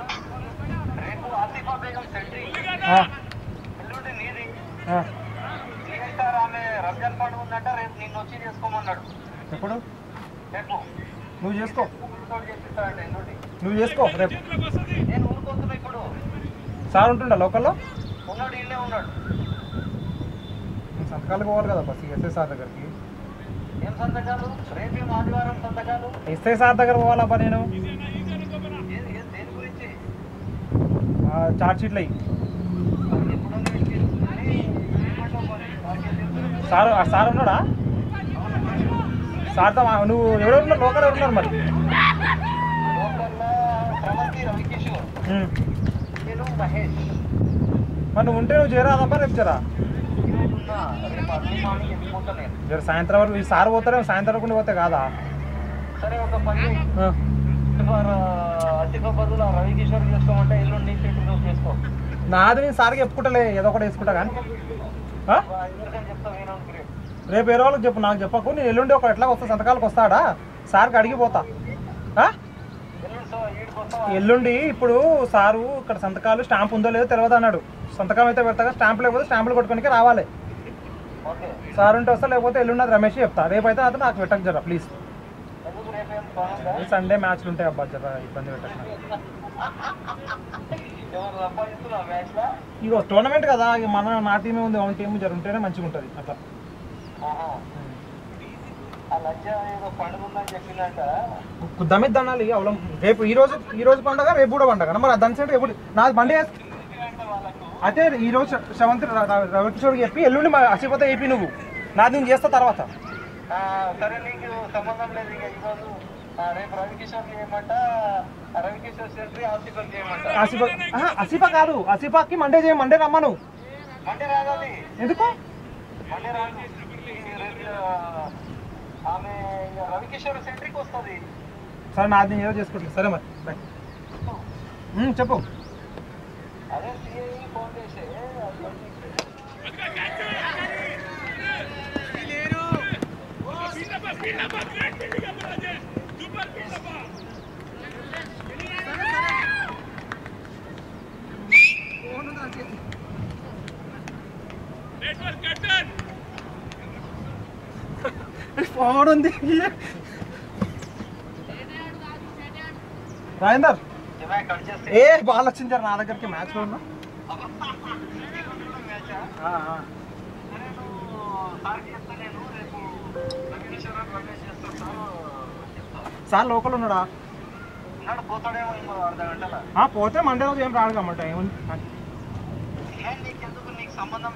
రంజాన్ పండుగ ఉందంట రేపు నిన్ను వచ్చి చేసుకోమన్నాడు ఎప్పుడు రేపు నువ్వు చేసుకో చేపిస్తాడంట నువ్వు చేసుకో రేపు నేను ఊరుకోతున్నా ఇప్పుడు సార్ ఉంటుండా లోకల్లో ఉన్నాడు ఇల్లే ఉన్నాడు సంతకాలు పోవాలి కదా బస్ ఎస్ఐ సార్ దగ్గరికి ఏం సంతకాలు రేపేం ఆదివారం సంతకాలు ఎస్ఐ సార్ దగ్గర పోవాలబ్బా నేను దేని గురించి చార్ట్ షీట్లు అయ్యి ఎప్పుడు సార్ సార్ ఉన్నాడా సార్తో నువ్వు ఎవరెవరు ఉన్నారు లోకల్ ఎవరు ఉన్నారు మరి లోకల్లో శ్రవంతి రవికిషోర్ నేను మహేష్ మరి నువ్వు ఉంటే నువ్వు చేరాదబ్బా రేపు జరా ఉన్నా రేపు అర్లీ మార్నింగ్ ఎత్తుకుంటా నేను జర సాయంత్రం వరకు ఈ సార్ పోతారే సాయంత్రం వరకు పోతే కాదా సరే ఒక పని అతిఫా బదులు రవికిషోర్ చేసుకోమంటే ఎల్లుండి నీ సెట్ నువ్వు చేసుకో నాది నేను సార్కి చెప్పుకుంటలే ఏదో ఒకటి వేసుకుంటా కానీ ఎవరికని చెప్తావు ఏమనుకు రేపు వేరే వాళ్ళకి చెప్పు నాకు చెప్పకు నేను ఎల్లుండి ఒక ఎట్లా వస్తా సంతకాలకు వస్తాడా సార్కి అడిగిపోతా ఎల్లుండి ఇప్పుడు సారు ఇక్కడ సంతకాలు స్టాంప్ ఉందో లేదో తెలియదు అన్నాడు సంతకం అయితే పెడతాగా స్టాంప్ లేకపోతే స్టాంపులు కొట్టుకోనికి రావాలి సార్ ఉంటే వస్తా లేకపోతే ఎల్లుండి అది రమేష్ చెప్తా రేపు అయితే అతను నాకు పెట్టకు జరా ప్లీజ్ సండే మ్యాచ్లు ఉంటాయి అబ్బా జరా ఇబ్బంది పెట్టక ఇక టోర్నమెంట్ కదా ఇక మన నా టీమే ఉంది అవును టీం జర ఉంటేనే మంచిగా ఉంటుంది అట్లా దమ్మిద్ది అనాలి అవలం రేపు ఈ రోజు పండగ రేపు కూడా పండగ మరి దాని సైడ్ ఎప్పుడు నాది బండి అయితే ఈ రోజు శ్రవంతి రవికిషోర్కి చెప్పి ఎల్లుండి అసిపోతే చెప్పి నువ్వు నాది నేను చేస్తా తర్వాత సరే నీకు సంబంధం లేదు ఇక ఈరోజు రేపు రవికిషోర్ చేయమంట రవికిషోర్ సెంట్రీ ఆసిఫాకి చేయమంట అసిఫా కాదు అసిఫాకి మండే మండే రమ్మను మండే రాగాలి ఎందుకు మండే రాదు ఆమె రవికిషోర్ సెంట్రీకి వస్తుంది సరే నాది నేను ఏదో చేసుకుంటాను సరే మరి బాయ్ చెప్పు అదే సిఐ ఫోన్ చేసి ఫార్వర్డ్ ఉంది రాజేందర్. ఏ బాల్ వచ్చింది సార్ నా దగ్గరికి మ్యాచ్లో ఉన్నా. సార్ లోకల్ ఉన్నాడా? పోతే మండే రోజు ఏం రాడు కమ్మట. ఏముంది సంబంధం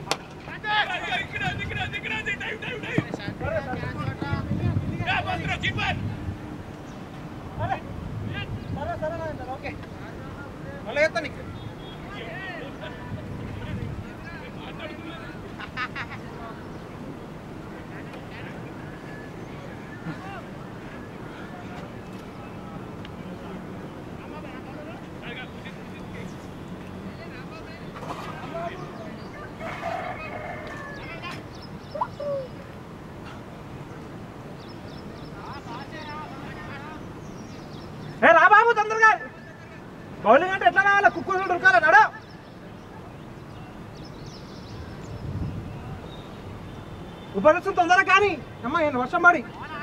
ఓకే మళ్ళీ చెప్తా నీకు. రా బాబు తొందరగా. బౌలింగ్ అంటే ఎట్లా రావాలి? కుక్కలు ఉరకాలి. నడు. ఉపరిస్తుంది తొందరగా కానీ అమ్మ ఏంటి వర్షం పడి.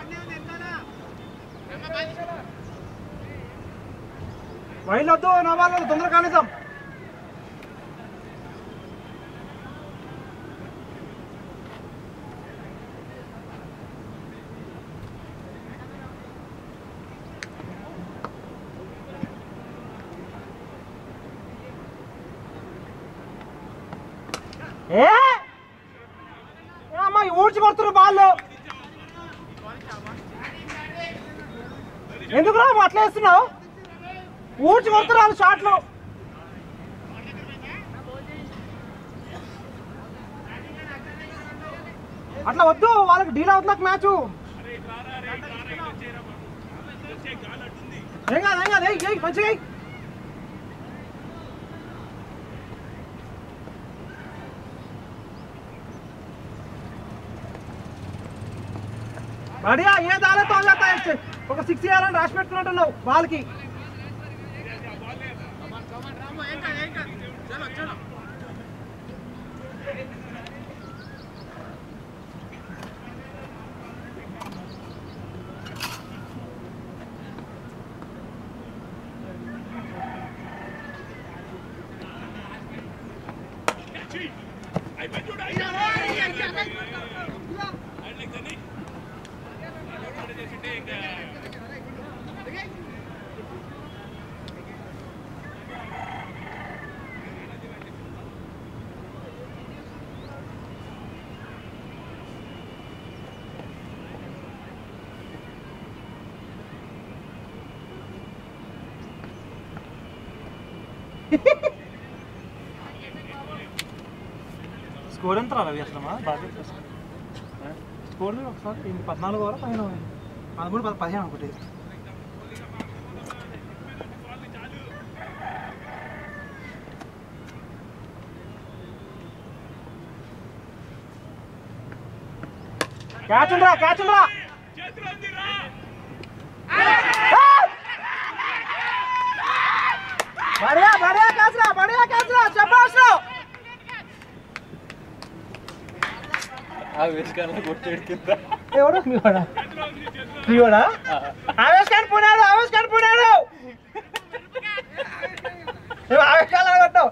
వైల్ వద్దు నా వాళ్ళు తొందరగా కానిద్దాం. అమ్మా ఊడ్చి కొడుతున్నారు బాళ్ళు. ఎందుకు రా అట్లా వేస్తున్నావు? ఊడ్చి కొడుతున్నారు షాట్లు. అట్లా వద్దు, వాళ్ళకి డీల్ అవుతుంది మ్యాచ్. ఏం కాదు ఏం కాదు మంచిగా. बढ़िया ये डाले तो हो जाता है. ఒక 6 ఇయాలని రాసి పెట్టుకుంటున్నావు బాల్కి. స్కోర్ ఎంత రవి అసలు బాగా స్కోర్ ఒకసారి 14 ఓవర్ 15 13 15 అనుకుంటే. క్యాచ్ ఉందిరా बढ़िया कैच रा शाबाश रा. ఆవేశ్ ఖాన్ కొట్టేడు కింద. ఎవడో మీవాడా ఆవేశ్ ఖాన్ పునాడు. ఆవేశ్ ఖాన్ కొట్టావు.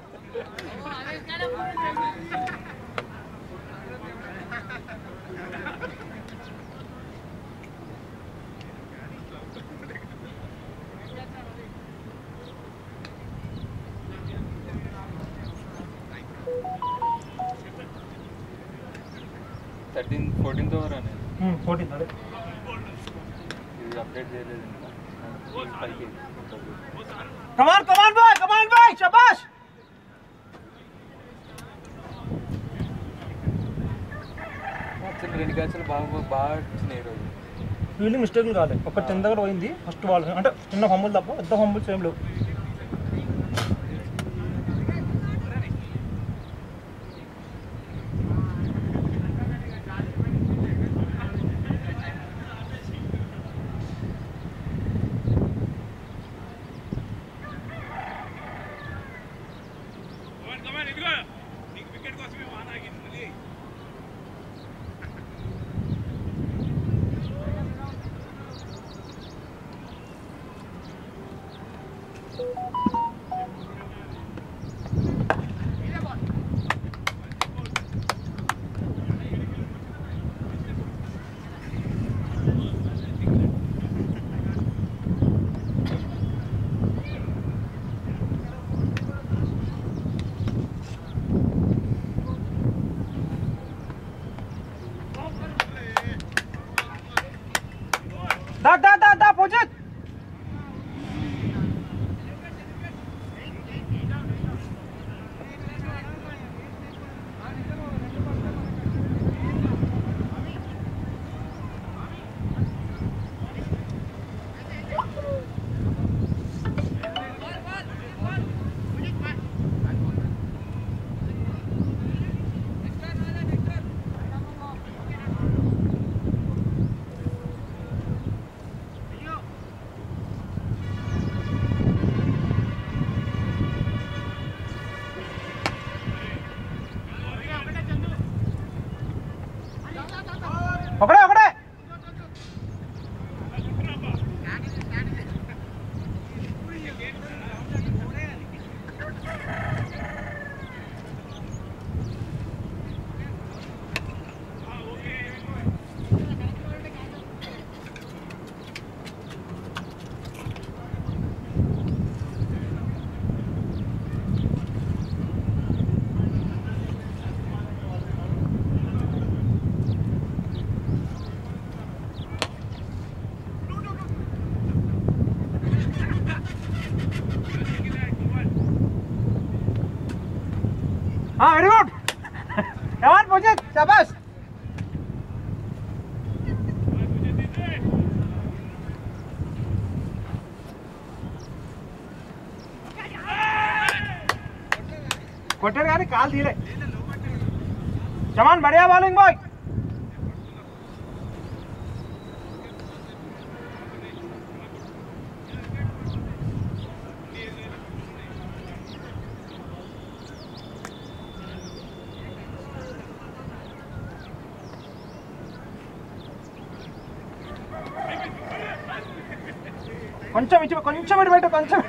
థర్టీన్ 14th ఓవర్ అనేది 14 అదే ఇది అప్డేట్ చేయలేదు ఇంకా. పైకి కమాన్ బాయ్ शाबाश. రెండు క్యాచ్లు బాగా వచ్చినాయి ఈరోజు. ఫీల్డింగ్ మిస్టేక్లు కాలేదు. ఒక 10 దగ్గర పోయింది ఫస్ట్ బాల్. అంటే చిన్న ఫంబుల్ తప్ప పెద్ద ఫంబుల్స్ ఏం లేవు. Da, Pujit. ఒకడే వెరీ గుడ్ కమాన్ పూజిత్ శాబాష్ కొట్టారు కానీ కాలు తీలే కమాన్ బడియా బౌలింగ్ బాయ్ కొంచెం ఇటు పెట్టు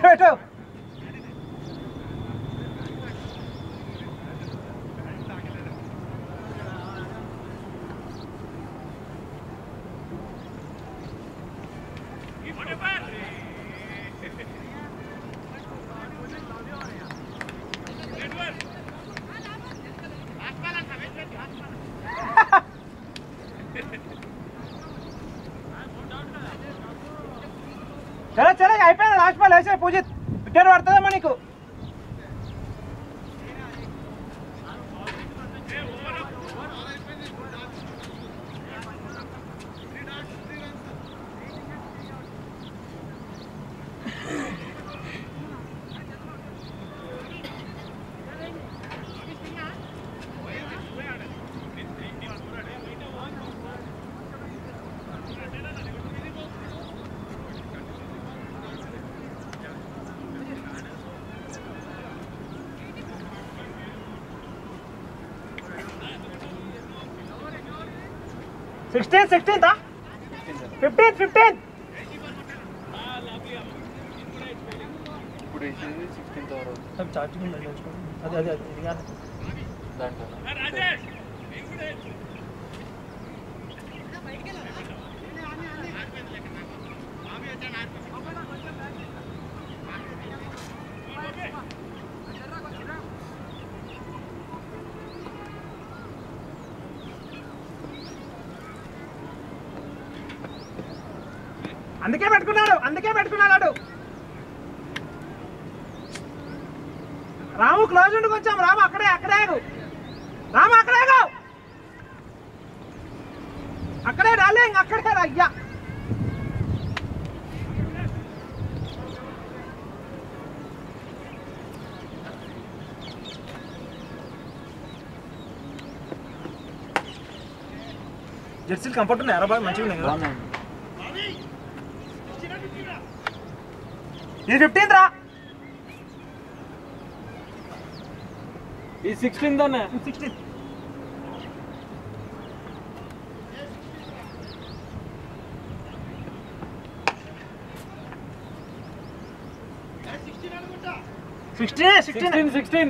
చలో అయిపోయింది లాస్ట్ బాల్ వేసే పూజిత్ వికెట్ పడుతుందమ్మా నీకు సిక్స్టీన్ 15 ఇప్పుడు 16th ఓవర్ చార్జింగ్ అదే దాంట్లో అందుకే పెట్టుకున్నాడు రాము క్లోజ్ ఉండి కొంచెం రాము అక్కడే రాము అక్కడే డార్లింగ్ అక్కడే అయ్యా జెర్సీలు కంఫర్ట్ ఉన్నాయి అరబాయ్ మంచిగా ఉన్నాయి కదా ఇది 15th రా ఈ 16 అన్న 16 16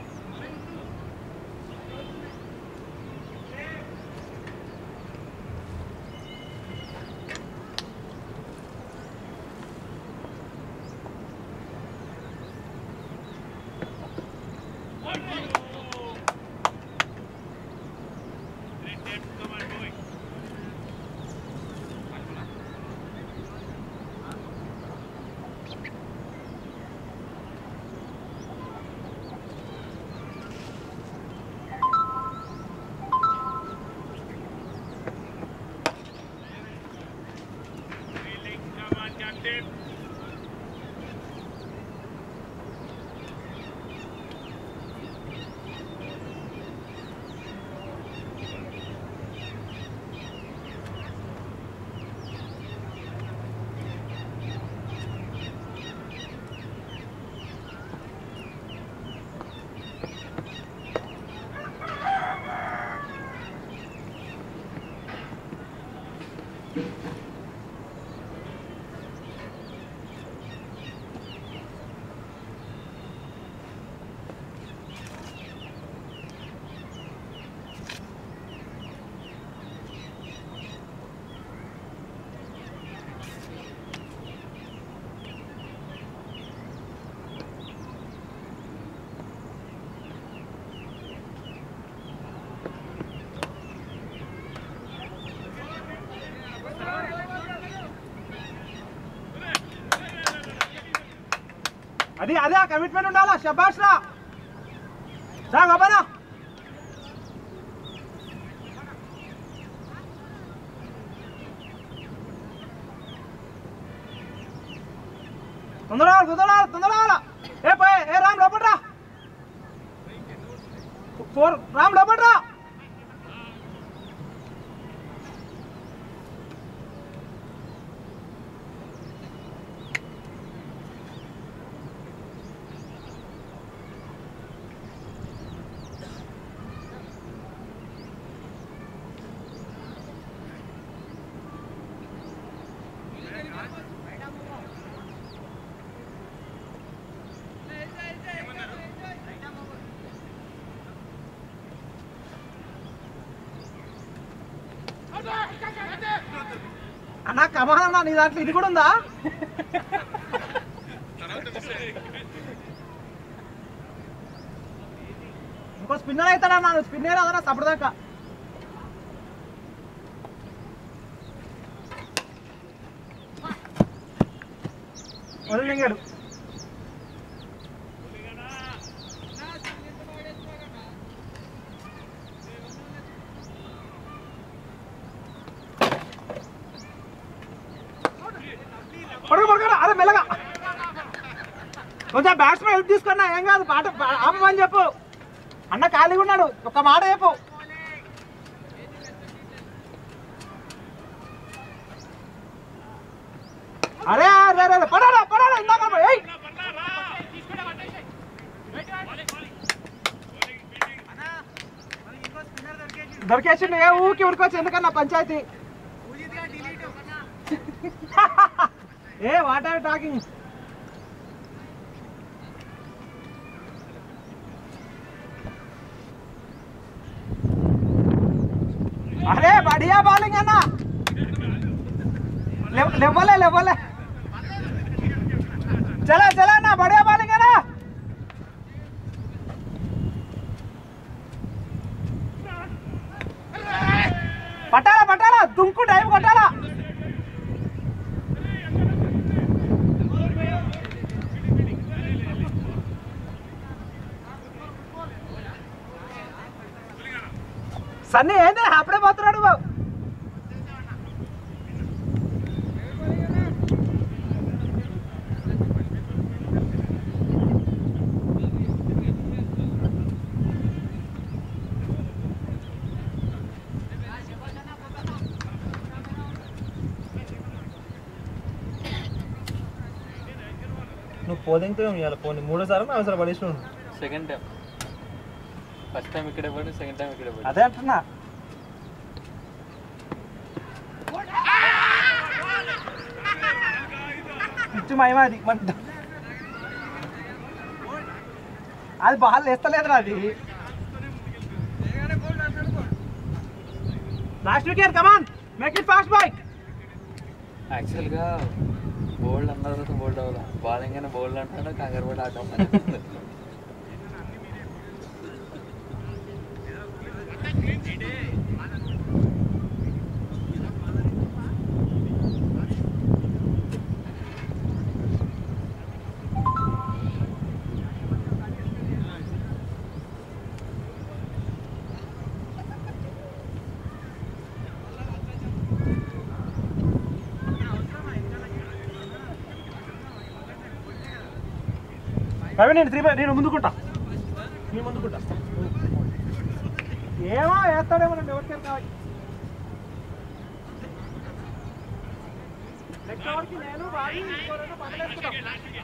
అది అదే కమిట్మెంట్ ఉండాలా. శబాష్ రా గబనా. తొందరగా ఏ రామ్ లోపడ్రా. 4 రామ్ లోపడ్రా. అన్నా కమానా నీ దాంట్లో ఇది కూడా ఉందా? ఇంకో స్పిన్నర్ అవుతాడా? నా స్పిన్నర్ అదనా సపడదాకా. వదిలింగాడు. పడుకోరా. అరే మెల్లగా కొంచెం బ్యాట్స్మెన్ హెల్ప్ తీసుకున్నా ఏం కాదు. పాట ఆపమని చెప్పు. అన్న ఖాళీగా ఉన్నాడు. ఒక మాట చెప్పు. అరే అరే పడాలా ఇందాక దొరికేసిండు. ఏ ఊరికి ఉరికొచ్చి ఎందుకన్నా పంచాయతీ. ఏ వాట్ ఆర్ టాకింగ్. అరే బడియా బౌలింగ్ అన్నా. లేవలే చలా అన్నా. బడియా బౌలింగ్ అన్నా. పట్టాలా దుంకు టైం కొట్టాలా. సన్నీ ఏంది అప్పుడే పోతున్నాడు. నువ్వు పోలింగ్తో ఇవ్వాలి. పోనీ 3వ సారి అవసరం పడేసి సెకండ్ టైం ఫస్ట్ టైం ఇక్కడే పడి సెకండ్ టైం ఇక్కడే పడి అదే అంటున్నా. పిచ్చి మహిమ అది అది బాల్ వేస్తలేదురా అది. Last wicket come on make it fast boy. యాక్చువల్గా బోల్డ్ అన్న తర్వాత బోల్డ్ అవ్వాలి, బాలింగ్ బోల్డ్ అంటాడు, కంగారు పడి ఆడటం. రవి నేను ముందుకుంటా, ఏమో వేస్తాడేమో ఎవరికైనా కావాలి. నెక్స్ట్ ఓవర్కి నేను బాగా పక్కలేసుకుంటాం.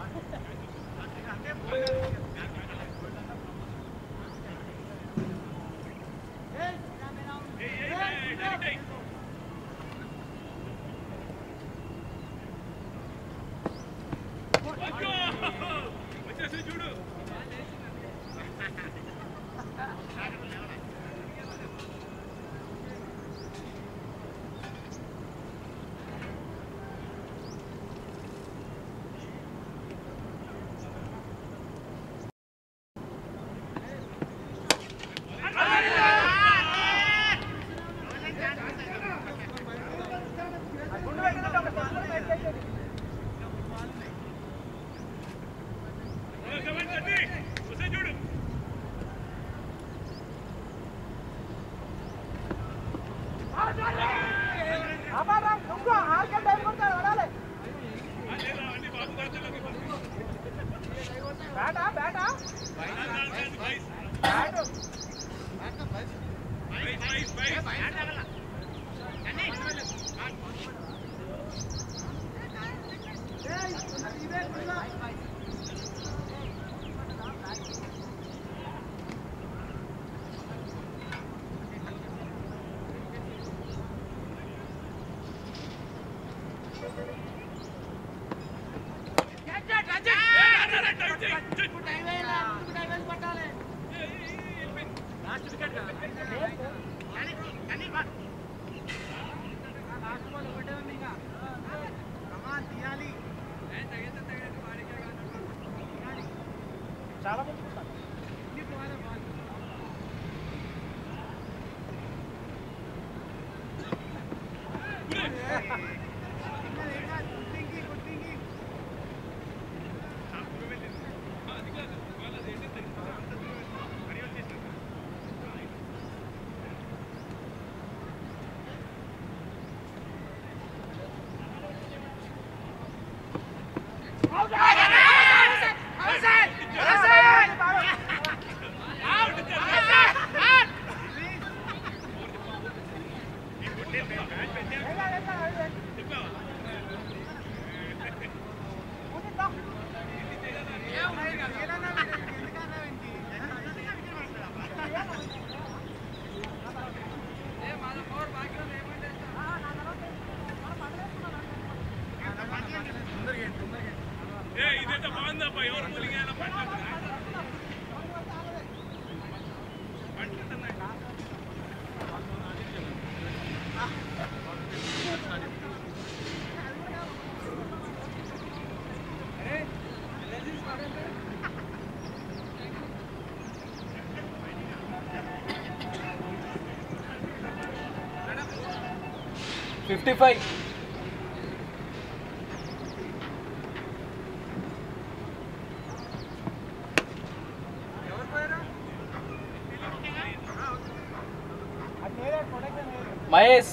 చాలా మంది $55. మహేష్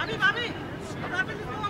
బాబీ